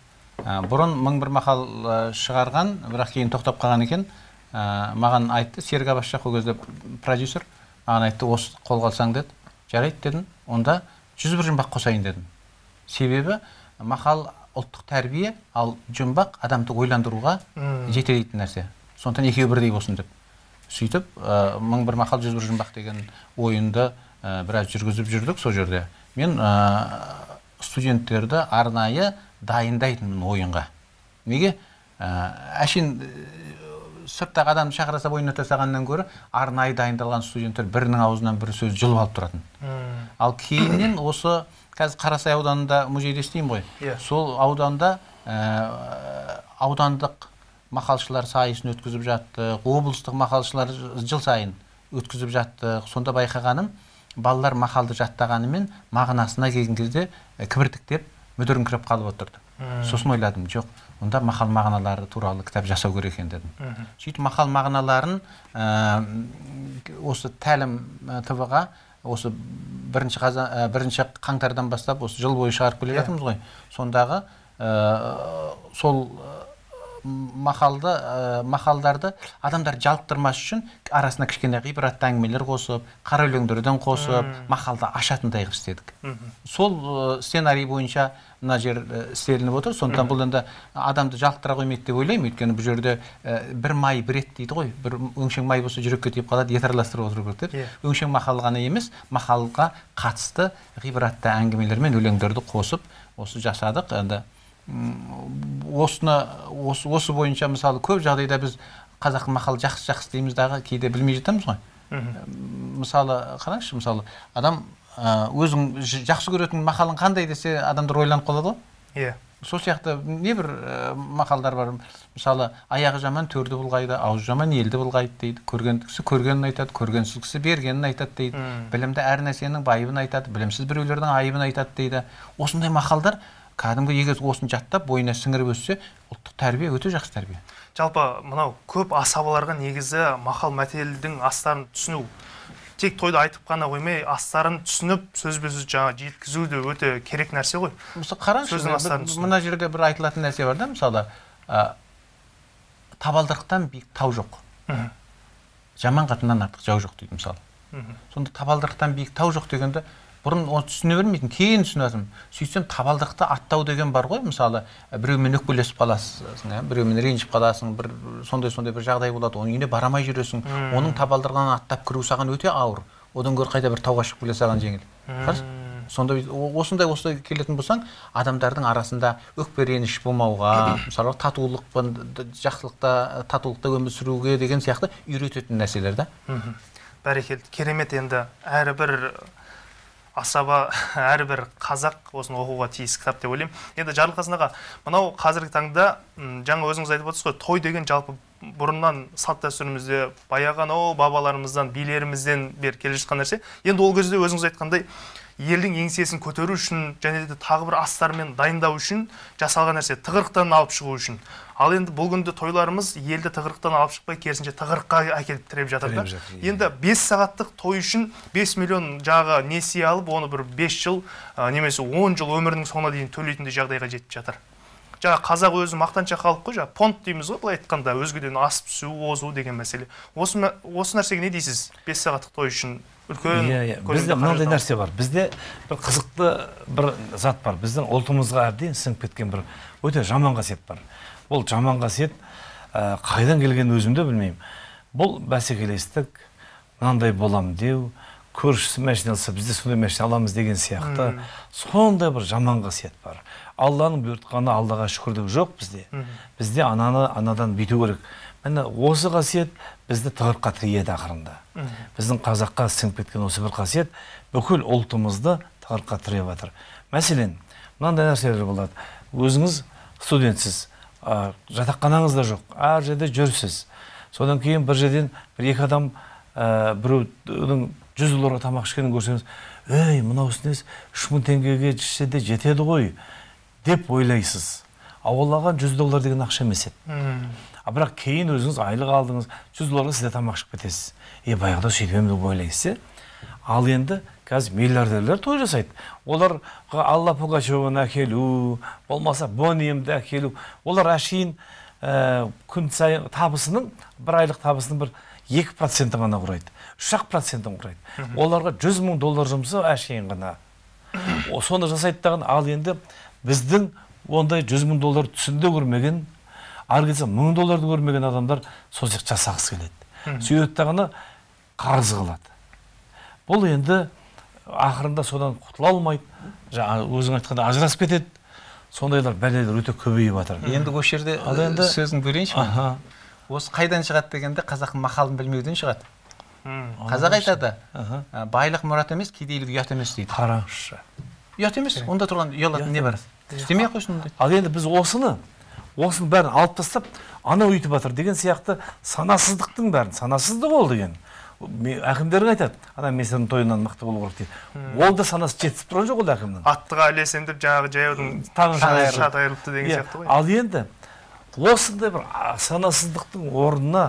Бұрын 1001 мақал шығарған, бірақ кейін тоқтап қалған екен. Маған айтты, Серік Абашшақ ол кезде продюсер, маған айтты, осы қолға алсаң деді. Жарайды дедім, онда 101 жұмбақ қосайын дедім. Себебі мақал ұлттық тәрбие, ал жұмбақ адамды ойландыруға жетелейтін нәрсе. Сондықтан екеуі бірдей болсын деп. Сөйтіп, 1001 мақал 101 жұмбақ деген ойынды біраз жүргізіп жүрдік сол жерде. Мен студенттерді арнайы дайындайтынмын ойынға. Неге? Әшін сырттағы адамды шақыраса ойына тастағаннан көрі арнайы дайындалған студенттер бірінің аузынан бір сөз жұлып алып тұратын. Ал кейіннен осы қазір Қарасай ауданында музейде істеймін ғой. Сол ауданда аудандық мақалшылар сайысын өткізіп жаттық, облыстық мақалшылар жыл сайын өткізіп жаттық. Сонда байқағаным, балалар мақалды жаттағанымен мағынасына келген кезде кібіртіктеп мүдіріңкіреп қалып отырды. Сосын ойладым, жоқ, онда мақал мағыналары туралы кітап жасау керек екен дедім. Сөйтіп мақал мағыналарын осы тәлім ТВ-ға осы бірінші қаңтардан бастап осы жыл бойы шығарып келе жатырмыз ғой. Сондағы сол мақалдарды адамдар жалықтырмас үшін арасына кішкене ғибратты әңгімелер қосып, қара өлеңдерден қосып, мақалды ашатындай қылып істедік. Сол сценарий бойынша мына жер істелініп отыр. Сондықтан бұл енді адамды жалықтыра қоймайды деп ойлаймын. Өйткені бұл жерде бір май бір ет дейді ғой. Бір өңшең май болса жүрекке тиіп қалады, ет араластырып отыру керек деп. Өңшең мақал ғана емес, мақалға қатысты ғибратты әңгімелер мен өлеңдерді қосып, осы жасадық. Енді осы бойынша мысалы көп жағдайда біз қазақ мақал жақсы дейміз дағы кейде білмей жатамыз ғой. Мысалы қараңызшы, мысалы адам өзің жақсы көретін мақалың қандай десе адамдар ойланып қалады ғой. Сол сияқты небір мақалдар бар. Мысалы аяғы жаман төрді бұлғайды, аузы жаман елді бұлғайды дейді. Көрген кісі көргенін айтады, көргенсіз кісі бергенін айтады дейді. Білімді әр нәрсенің байыбын айтады, білімсіз біреулердің айыбын айтады дейді. Осындай мақалдар кәдімгі егер осыны жаттап бойына сіңіріп өссе, ұлттық тәрбие өте жақсы тәрбие.
Жалпы мынау көп асабаларға негізі мақал мәтелдің астарын түсіну, тек тойды айтып қана қоймай, астарын түсініп, сөзбе-сөз жаңа жеткізу де өте керек нәрсе ғой.
Мысалы қараңызшы, мына жерде бір айтылатын нәрсе бар да, мысалы табалдырықтан биік тау жоқ. Жаман қатыннан артық жау жоқ дейді мысалы. Сонда табалдырықтан биік тау жоқ дегенде бұрын оны түсіне бермейтін, кейін түсінесің. Сөйтсем табалдырықты аттау деген бар ғой, мысалы біреумен өкпелесіп қаласың, біреумен ренжіп қаласың, бір сондай бір жағдай болады, оның үйіне барамай жүресің, оның табалдырығынан аттап кіру саған өте ауыр. Одан гөрі қайда бір тауға шығып келе саған жеңіл. Сонда осындай келетін болсаң, адамдардың арасында өкпе реніш болмауға, мысалы татулықпен жақсылықта, татулықта өмір сүруге деген сияқты үйрететін нәрселер да.
Бәрекелді, керемет. Енді әрбір асаба, әрбір қазақ осыны оқуға тиіс кітап деп ойлаймын. Енді Жарылқасын аға, мынау қазіргі таңда жаңа өзіңіз айтып отырсыз ғой, той деген жалпы бұрыннан салт дәстүрімізде баяған бабаларымыздан, билерімізден бері келе жатқан нәрсе. Енді ол кезде өзіңіз айтқандай елдің еңсесін көтеру үшін және де тағы бір астармен дайындау үшін жасалған нәрсе, тығырықтан алып шығу үшін. Ал енді бұл күнде тойларымыз елді тығырықтан алып шықпай, керісінше тығырыққа әкеліп тіреп жатыр да. Енді 5 сағаттық той үшін 5 миллион жағы несие алып, оны бір 5 жыл немесе 10 жыл өмірінің соңына дейін төлейтіндей жағдайға жетіп жатыр. Жаңа қазақ өзі мақтаншақ халық қой, жаңа понт дейміз ғой, былай айтқанда, өзгеден асып түсу, озу деген мәселе. Осы нәрсеге не дейсіз? 5 сағаттық той үшін үлкен
бізде мынандай нәрсе бар. Бізде бір қызықты бір зат бар. Біздің ұлтымызға әбден сіңіп кеткен бір өте жаман қасиет бар. Бұл жаман қасиет қайдан келген өзімді білмеймін. Бұл бәсекелестік, мынандай болам деу, көршісі мәшіне алса, бізде сондай мәшіне аламыз деген сияқты. Сондай бір жаман қасиет бар. Алланың бұйыртқаны Аллаға шүкірлік жоқ бізде. Бізде анадан бүйту керек. Міне осы қасиет бізді тығырыққа тірейді ақырында. Біздің қазаққа сіңіп кеткен осы бір қасиет бүкіл ұлтымызды тығырыққа тіреп жатыр. Мәселен, мынандай нәрселер болады. Өзіңіз студентсіз, жатақханаңыз да жоқ, әр жерде жүрсіз. Содан кейін бір жерден бір-екі адам біреудің $100 тамақ ішкенін көрсеңіз, «Ей, мынау үстінес 3000 теңгеге ішсе де жетеді ғой» деп ойлайсыз. Аллаға $100 деген ақша емес еді. Бірақ кейін өзіңіз айлық алдыңыз, $100 сізде тамақ ішіп кетесіз. Баяғыда сөйтемін деп ойлайсыз. Ал енді қазір миллиардерлер той жасайды. Оларға Алла Пугачеваны әкелу, болмаса Бониемді әкелу. Олар әшейін күн сайын табысының, бір айлық табысының бір 2% ғана құрайды. 3% құрайды. Оларға $100,000 жұмсы әшейін ғана. Соны жасайды даған, ал енді біздің ондай $100,000 түсінде көрмеген, аргеса $1000 көрмеген адамдар сол сияқты жасағысы келеді. Сөйтті ғана қарыз қалады. Бұл енді ақырында содан құтыла алмайды. Өзің айтқанда ажырасып кетеді. сондайлар бәлелер өте көбейіп жатыр.
Енді осы жерде сөзін бөлейінші. Осы қайдан шығады дегенде қазақтың мақалын білмеуден шығады. Қазақ айтады, байлық мұрат емес, кедейлік ұят емес дейді.
Қараңызшы.
Ұят емес, онда тұрған ұялатын не бар? Істемей қойсын дейді.
Ал енді біз осының бәрін алып тастап, ана өйтіп жатыр деген сияқты санасыздықтың бәрін, санасыздық ол деген. Әкімдерің айтады, ана месірдің тойынан мықты болу керек дейді. Ол да санасы жетісіп тұрған жоқ ол әкімнің.
Аттыға ілесендіп, жаңағы жаяудың шат айырылыпты деген сияқты ғой.
Ал енді осындай бір санасыздықтың орнына,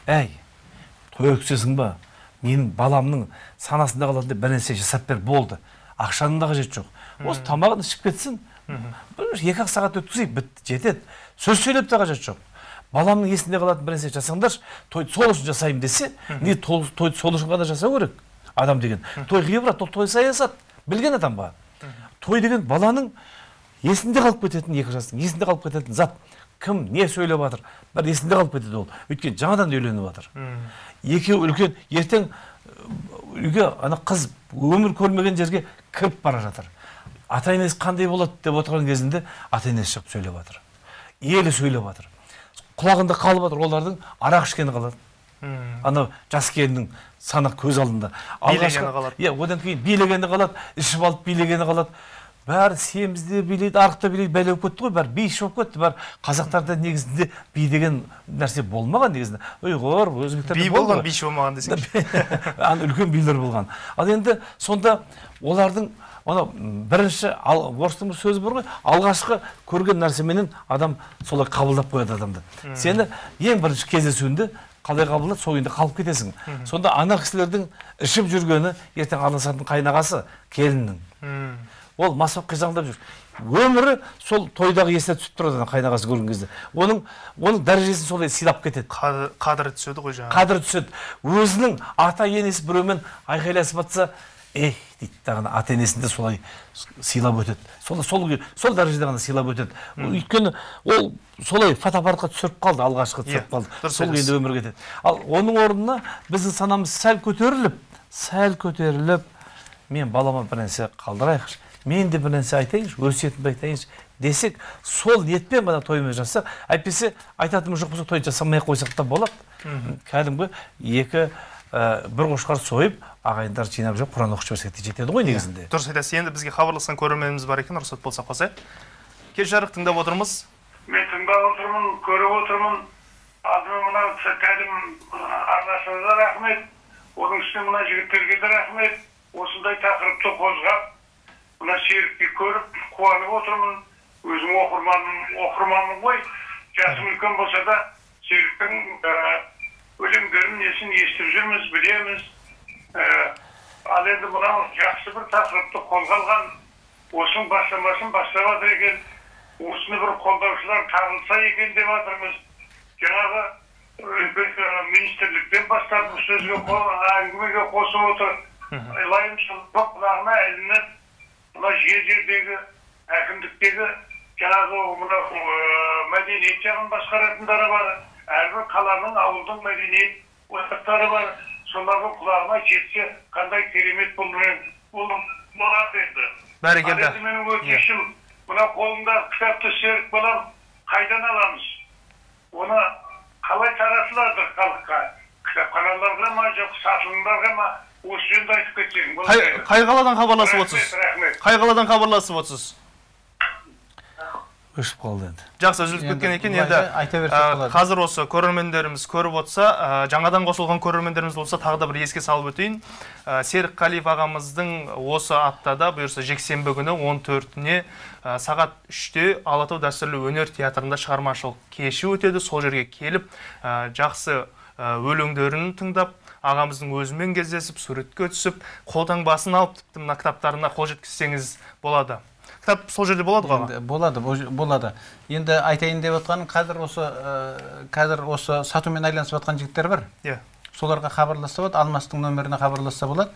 той өткізесің ба? Менің баламның санасында қалады деп бір нәрсе жасап бер, болды. Ақшаның да қажеті жоқ. Осы тамағын ішіп кетсін, 2-ақ сағат өткізейік, бітті, жетеді. Сөз сөйлеп те қажеті жоқ. Баламның есінде қалатын бір нәрсе жасаңдаршы, тойды сол үшін жасаймын десе, не тойды сол үшін ғана жасау керек адам деген. Той ғибрат, той саясат, білген адам ба? Той деген баланың есінде қалып кететін, 2 жастың есінде қалып кететін зат. Кім не сөйлеп жатыр, бір есінде қалып кетеді ол. Өйткені жаңадан үйленіп жатыр. Екеуі үлкен, ертең үйге ана қыз өмір көрмеген жерге кіріп бара жатыр. Ата-енесі қандай болады деп отырған кезінде ата-енесі шығып сөйлеп жатыр. Елі сөйлеп жатыр. Құлағында қалып жатыр, олардың арақ ішкені қалады. Ана жас келіннің санақ көз алдында.
Билегені қалады.
Одан кейін билегені қалады, ішіп алып билегені қалады. Бәрі семізде билейді, арықта билейді, бәле болып кетті ғой, бәрі бейіш болып кетті. Бәрі қазақтарда негізінде би деген нәрсе болмаған негізінде. Ұйғыр, өзбектерде
би болған, бейіш болмаған десеңші.
Үлкен билер болған. Ал енді сонда олардың бірінші орыстың бір сөзі бар ғой, алғашқы көрген нәрсеменен адам солай қабылдап қояды адамды. Сені ең бірінші кездесуінде қалай қабылдады, сол күйінде қалып кетесің. Сонда ана кісілердің ішіп жүргені ертең араласатын қайнағасы келіннің. Ол масып қисаңдап жүр. Өмірі сол тойдағы есіне түсіп тұрады қайнағасы көрген кезде. Оның дәрежесін солай сыйлап кетеді.
Қадірі түседі ғой жаңағы.
Қадірі түседі. Өзінің ата-енесі біреумен айқайласып жатса, дейді дағана ата-енесін де солай сыйлап өтеді. Сол дәрежеде ғана сыйлап өтеді. Өйткені ол солай фотоаппаратқа түсіріп қалды, алғашқы түсіріп қалды. Сол күйінде өмір кетеді. Ал оның орнына біздің санамыз сәл көтеріліп, мен балама бір нәрсе қалдырайықшы, мен де бір нәрсе айтайыншы, өсиетімді айтайыншы десек, сол ниетпен ғана тойымыз жасақ, әйтпесе айтатынымыз жоқ болса той жасамай-ақ қойсақ та болады. Кәдімгі бір қошқар сойып, ағайындар жинап жүріп, Құран оқып жіберсек те жетеді ғой негізінде.
Дұрыс айтасыз. Енді бізге хабарласқан көрерменіміз бар екен, рұқсат болса қосайық. Кеш жарық тыңдап отырмыз.
Мен тыңдап отырмын, көріп отырмын. Алдымен мына кәдім арнасыңызға рахмет. Оның үстіне мына жігіттерге де рахмет. Осындай тақырыпты қозғап, мына серікті көріп, қуанып отырмын. Өзім оқырманмын ғой. Жасым үлкен болса да, серіктің өлеңдерін несін естіп жүрміз, білеміз. Ал енді мынау жақсы бір тақырыпты қозғалған, осының бастамасын бастап жатыр екен. Осыны бір қолдаушылар табылса екен деп жатырмыз. Жаңағы министрліктен бастап бұл сөзге әңгімеге қосып отыр. Лайым сұлпақ құлағына ілініп, мына жердегі әкімдіктегі жаңағы мәдениет жағын басқаратындары бар. Әрбір қаланың, ауылдың мәдениет ортақтары бар. Солардың құлағына жетсе, қандай керемет болады енді.
Бәрекелді.
Менің өтінішім, мына қолында кітапты серік балам, қайдан аламыз? Оны қалай таратылады халыққа? Кітапханаларға ма, жоқ сатылымдарға ма? Осы жөнді айтып кетсең.
Қай қаладан хабарласып отырсыз? Қай қаладан хабарласып отырсыз?
Өшіп қалды енді.
Жақсы, үзіліп кеткен екен. Енді қазір осы көрермендеріміз көріп отырса, жаңадан қосылған көрермендеріміз болса, тағы да бір еске салып өтейін. Серік Қалиев ағамыздың осы аптада, бұйырса жексенбі күні 14-не сағат 3-те Алатау дәстүрлі өнер театрында шығармашылық кеші өтеді. Сол жерге келіп, жақсы өлеңдерін тыңдап, ағамыздың өзімен кездесіп, суретке түсіп, қолтаңбасын алып, тіпті мына кітаптарына қол жеткізсеңіз болады. Кітап сол жерде болады ғой?
Болады. Енді айтайын деп отқаным, қазір осы сатумен айланысып отқан жігіттер бар. Соларға хабарласса болады, Алмастың нөміріне хабарласса болады.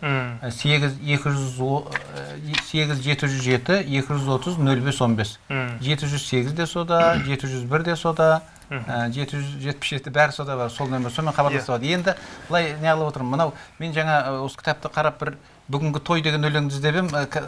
8-707-230-05-15. 708 де сода, 701 де сода, 777 бәрі сода бар, сол нөмір, сонымен хабарласса болады. Енді бұлай не алып отырмын, мынау, мен жаңа осы кітапты қарап бір бүгінгі той деген өлеңді іздеп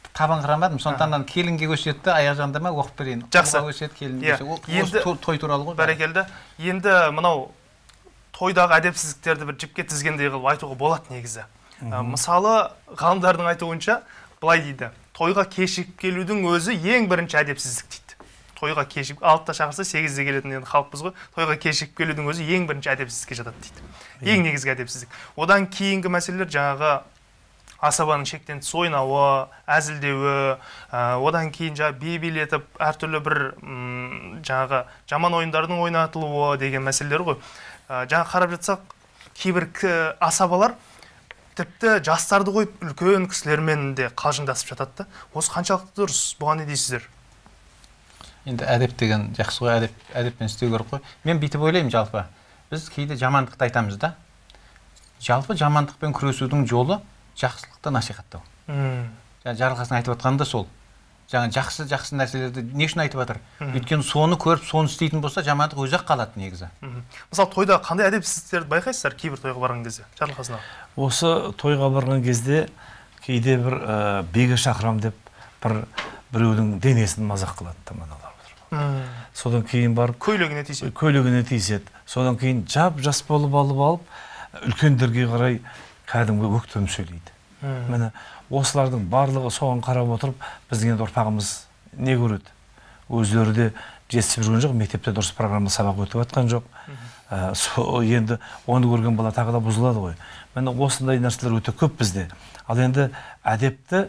табан қырамадым, сондықтан келінге көшетті, аяқ жағында ма оқып берейін.
Жақсы.
Көшет, келінге көшет. Ол той туралы ғой.
Бәрекелді. Енді мынау тойдағы әдепсіздіктерді бір жіпке тізгендей қылып айтуға болады негізі. Мысалы, ғалымдардың айтуынша былай дейді. Тойға кешігіп келудің өзі ең бірінші әдепсіздік дейді. Тойға кешігіп, 6-та шақырса 8-де келетін енді халықпыз ғой. Тойға кешігіп келудің өзі ең бірінші әдепсіздікке жатады дейді. Ең негізгі әдепсіздік. Одан кейінгі мәселелер жаңағы асабаның шектен тыс ойнауы, әзілдеуі, одан кейін би билетіп әртүрлі бір жаңағы жаман ойындардың ойнатылуы деген мәселелер ғой. Жаңа қарап жатсақ, кейбір асабалар тіпті жастарды қойып үлкен кісілермен де қалжыңдасып жатады. Осы қаншалықты дұрыс? Бұған не дейсіздер?
Енді әдеп деген жақсы ғой, әдеппен істеу керек қой. Мен бүйтіп ойлаймын жалпы. Біз кейде жамандықты айтамыз да. Жалпы жамандықпен күресудің жолы жақсылықты насихаттау. Жарылқасын айтып отқаны да сол. Жаңа жақсы нәрселерді не үшін айтып жатыр? Өйткені соны көріп, соны істейтін болса, жамандық өзі-ақ қалады негізі.
Мысалы, тойда қандай әдепсіздіктерді байқайсыздар кейбір тойға барған кезде? Жарылқасын аға.
Осы тойға барған кезде кейде бір биге шақырам деп біреудің денесін мазақ қылады тамадалар. Содан кейін барып
көйлегіне тиіседі.
Содан кейін жас болып алып, үлкендерге қарай кәдімгі өктем сөйлейді. Міне осылардың барлығы соған қарап отырып, біздің енді ұрпағымыз не көреді? Өздері де жетісіп жүрген жоқ, мектепте дұрыс программа сабақ өтіп жатқан жоқ. Енді оны көрген бала тағы да бұзылады ғой. Міне осындай нәрселер өте көп бізде. Ал енді әдепті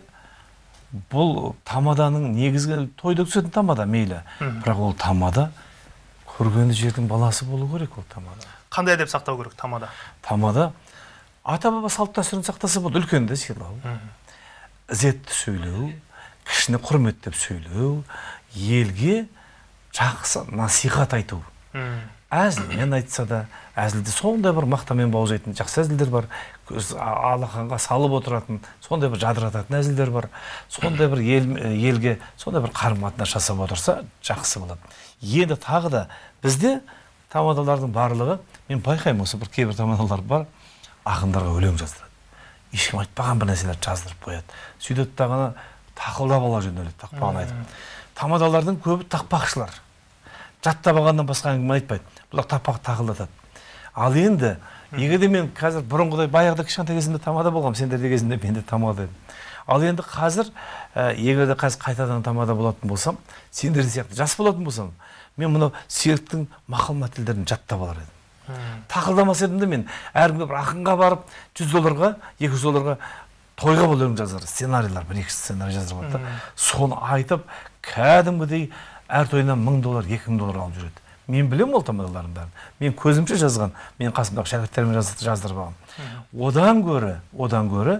бұл тамаданың негізгі тойда түсетін тамада мейлі. Бірақ ол тамада көргенді жердің баласы болу керек ол тамада.
Қандай әдеп сақтау керек тамада?
Тамада ата-баба салт дәстүрін сақтаса болды, үлкенді сыйлау, ізетті сөйлеу, кішіні құрметтеп сөйлеу, елге жақсы насихат айту. Әзілмен айтса да, әзілде сондай бір мақтамен бауыздайтын жақсы әзілдер бар, алақанға салып отыратын, сондай бір жадырататын әзілдер бар, сондай бір елге сондай бір қарым-қатынас жасап отырса жақсы болады. Енді тағы да бізде тамадалардың барлығы, мен байқаймын, осы бір кейбір тамадалар бар, ақындарға өлең жаздырады. Ешкім айтпаған бір нәрселер жаздырып қояды. Сөйтеді тағаны тақылдап ала жөнеледі, тақпағын айтып. Тамадалардың көбі тақпақшылар. Жаттабағаннан басқа әңгіме айтпайды. Бұлар тақпақ тақылдатады. Ал енді егерде мен қазір бұрынғыдай баяғыда кішкентай кезімде тамада болғам, сендерде кезінде мен де тамада едім. Ал енді қазір егерде қазір қайтадан тамада болатын болсам, сендер сияқты жас болатын болсам, мен мынау серіктің мақал-мәтелдерін жаттап алар едім. Тақылдамас едім де мен әркімге бір ақынға барып $100-ға, $200-ға тойға бұл өлең жазар, сценарийлар, бір-екі сценарий жаздырып алды. Соны айтып, кәдімгідей әр тойынан $1000, $2000 алып жүреді. Мен білем ол тамадалардың бәрін. Мен көзімше жазған, мен қасымдағы шәкірттеріме жаздырып алғам. Одан көрі,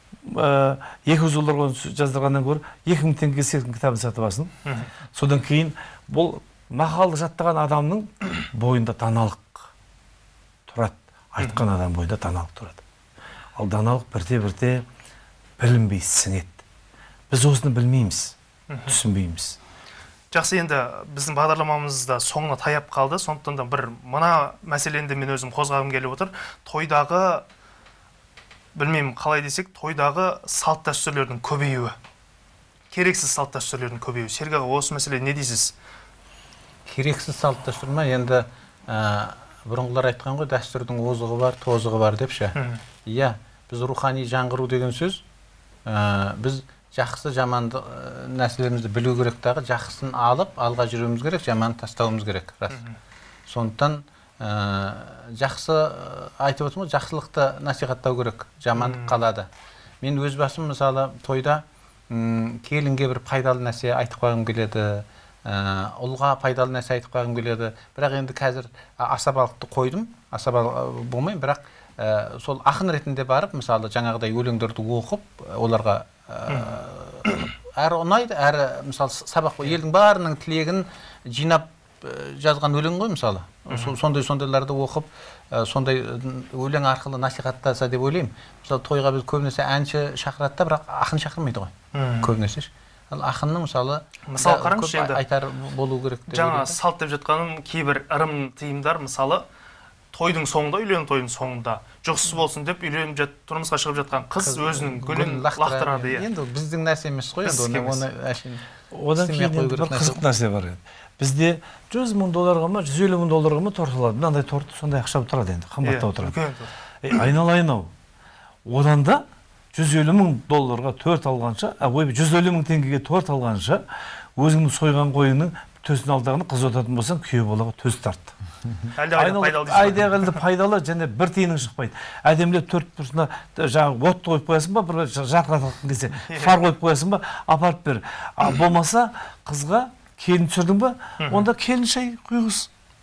$200 жаздырғаннан көрі, 2000 теңге серіктің кітабын сатып алсын. Содан кейін бұл мақалды жаттаған адамның бойында даналық тұрады. Айтқан адам бойында даналық тұрады. Ал даналық бірте-бірте білінбей сіңеді. Біз осыны білмейміз, түсінбейміз.
Жақсы, енді біздің бағдарламамызда соңына таяп қалды. Сондықтан да бір мына мәселені мен өзім қозғағым келіп отыр. Тойдағы, білмеймін қалай десек, тойдағы салт дәстүрлердің көбеюі. Керексіз салт дәстүрлердің көбеюі. Серік аға, осы мәселе не дейсіз?
Керексіз салт дәстүр ма? Енді бұрынғылар айтқан ғой, дәстүрдің озығы бар, тозығы бар депші. Иә, біз рухани жаңғыру деген сөз. Біз жақсы жаманды нәрселерімізді білу керек дағы, жақсысын алып, алға жүруіміз керек, жаманды тастауымыз керек. Сондықтан жақсы айтып отырмыз, жақсылықты насихаттау керек, жамандық қалады. Мен өз басым мысалы тойда келінге бір пайдалы нәрсе айтып қойғым келеді, ұлға пайдалы нәрсе айтып қойғым келеді. Бірақ енді қазір асабалықты қойдым, асабалы болмайым, бірақ сол ақын ретінде барып, мысалы жаңағыдай өлеңдерді оқып, оларға әрі ұнайды, әрі мысалы сабақ елдің барының тілегін жинап жазған өлең ғой мысалы. Сондайларды оқып, сондай өлең арқылы насихаттаса деп ойлаймын. Мысалы тойға біз көбінесе әнші шақырады, бірақ ақын шақырмайды ғой. Көбінесе. Ал ақынның мысалы
қараңызшы енді
айтар болу керек деп
жаңа салт деп жатқаным кейбір ырым тыйымдар, мысалы тойдың соңында, үйлену тойдың соңында жұғысыз болсын деп үйленіп тұрмысқа шығып жатқан қыз өзінің гүлін лақтырады.
Енді біздің нәрсе емес қой, енді оны әшейін.
Одан кейін бір қызық нәрсе бар еді. Бізде $100,000 ма, $150,000 ма торт алады. Мынандай торт сондай ақша тұрады енді, қымбаттау тұрады. Айналайын-ау. Одан да $150,000 торт алғанша, $150,000 торт алғанша, өзіңнің сойған қойының төсін алдағаны қыз отатын болсаң, күйеу балаға төс тартты. Айдағылды пайдалы, және бір тиының шықпайды. Әдемлеп төрт бұрышына жаңағы отты қойып қоясың ба, бір жарқыратылған кезде фар қойып қоясың ба, апарып бер. Болмаса қызға келін түсірдің ба, онда келін шай құйғыз.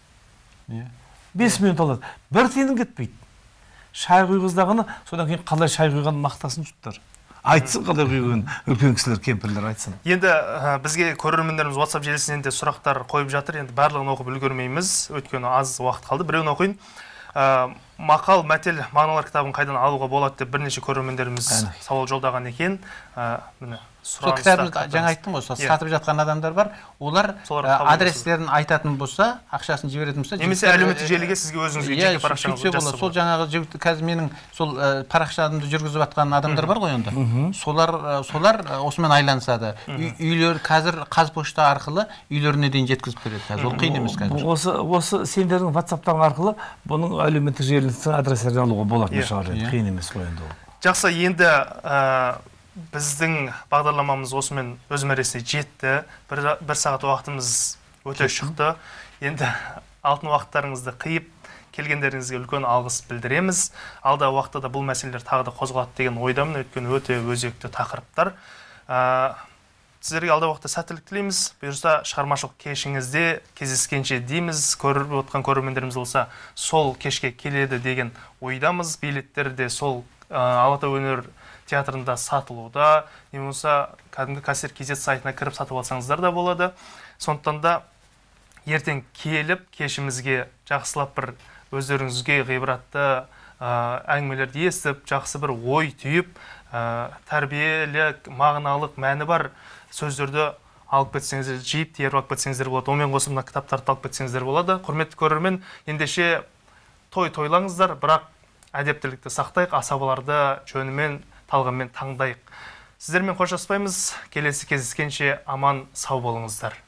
5 минут алады. Бір тиының кетпейді. Шай құйғыздағаны, содан кейін қалай шай құйған мақтасын жұттар. Айтсын қалай құйған, үлкен кісілер, кемпірлер айтсын.
Енді бізге көрермендеріміз WhatsApp желісінен де сұрақтар қойып жатыр. Енді барлығын оқып үлгермейміз, өйткені аз уақыт қалды. Біреуін оқиын. Мақал мәтел мағыналар кітабын қайдан алуға болады деп бірнеше көрермендеріміз сауал жолдаған екен. Міне
сол кітабымызды жаңа айттым ғой, сатып жатқан адамдар бар. Олар адрестерін айтатын болса, ақшасын жіберетін болса,
немесе әлеуметтік желіге сізге өзіңізге жеке парақшаңызды жазса
сол жаңағы жігіт қазір менің сол парақшамды жүргізіп жатқан адамдар бар ғой енді. Солар осымен айланысады. Үйлер қазір Қазпошта арқылы үйлеріне дейін жеткізіп береді. Қазір ол қиын емес қазір.
Осы сендердің WhatsApp-тан арқылы бұның әлеуметтік желісінің адрестерін алуға болады, қиын емес қой енді ол.
Жақсы, енді біздің бағдарламамыз осымен өз мәресіне жетті. Бір сағат уақытымыз өте шықты. Енді алтын уақыттарыңызды қиып, келгендеріңізге үлкен алғыс білдіреміз. Алда уақытта бұл мәселелер тағы да қозғалады деген ойдамын, өйткені өте өзекті тақырыптар. Сіздерге алда уақытта сәттілік тілейміз. Бұйырса шығармашылық кешіңізде кездескенше дейміз. Көріп отқан көрермендеріміз болса, сол кешке келеді деген ойдамыз. Билеттер де сол Алатау өнер театрында сатылуда, не болса кәдімгі Кассир.kz сайтына кіріп сатып алсаңыздар да болады. Сондықтан да ертең келіп, кешімізге жақсылап бір өздеріңізге ғибратты әңгімелерді естіп, жақсы бір ой түйіп, тәрбиелік, мағыналық, мәні бар сөздерді алып кетсеңіздер, жиып теріп алып кетсеңіздер болады. Онымен қосып мына кітаптарды алып кетсеңіздер болады. Құрметті көрермен, ендеше тойлаңыздар, бірақ әдептілікті сақтайық, асабаларды жөнімен, талғаммен таңдайық. Сіздермен қоштаспаймыз. Келесі кездескенше аман сау болыңыздар.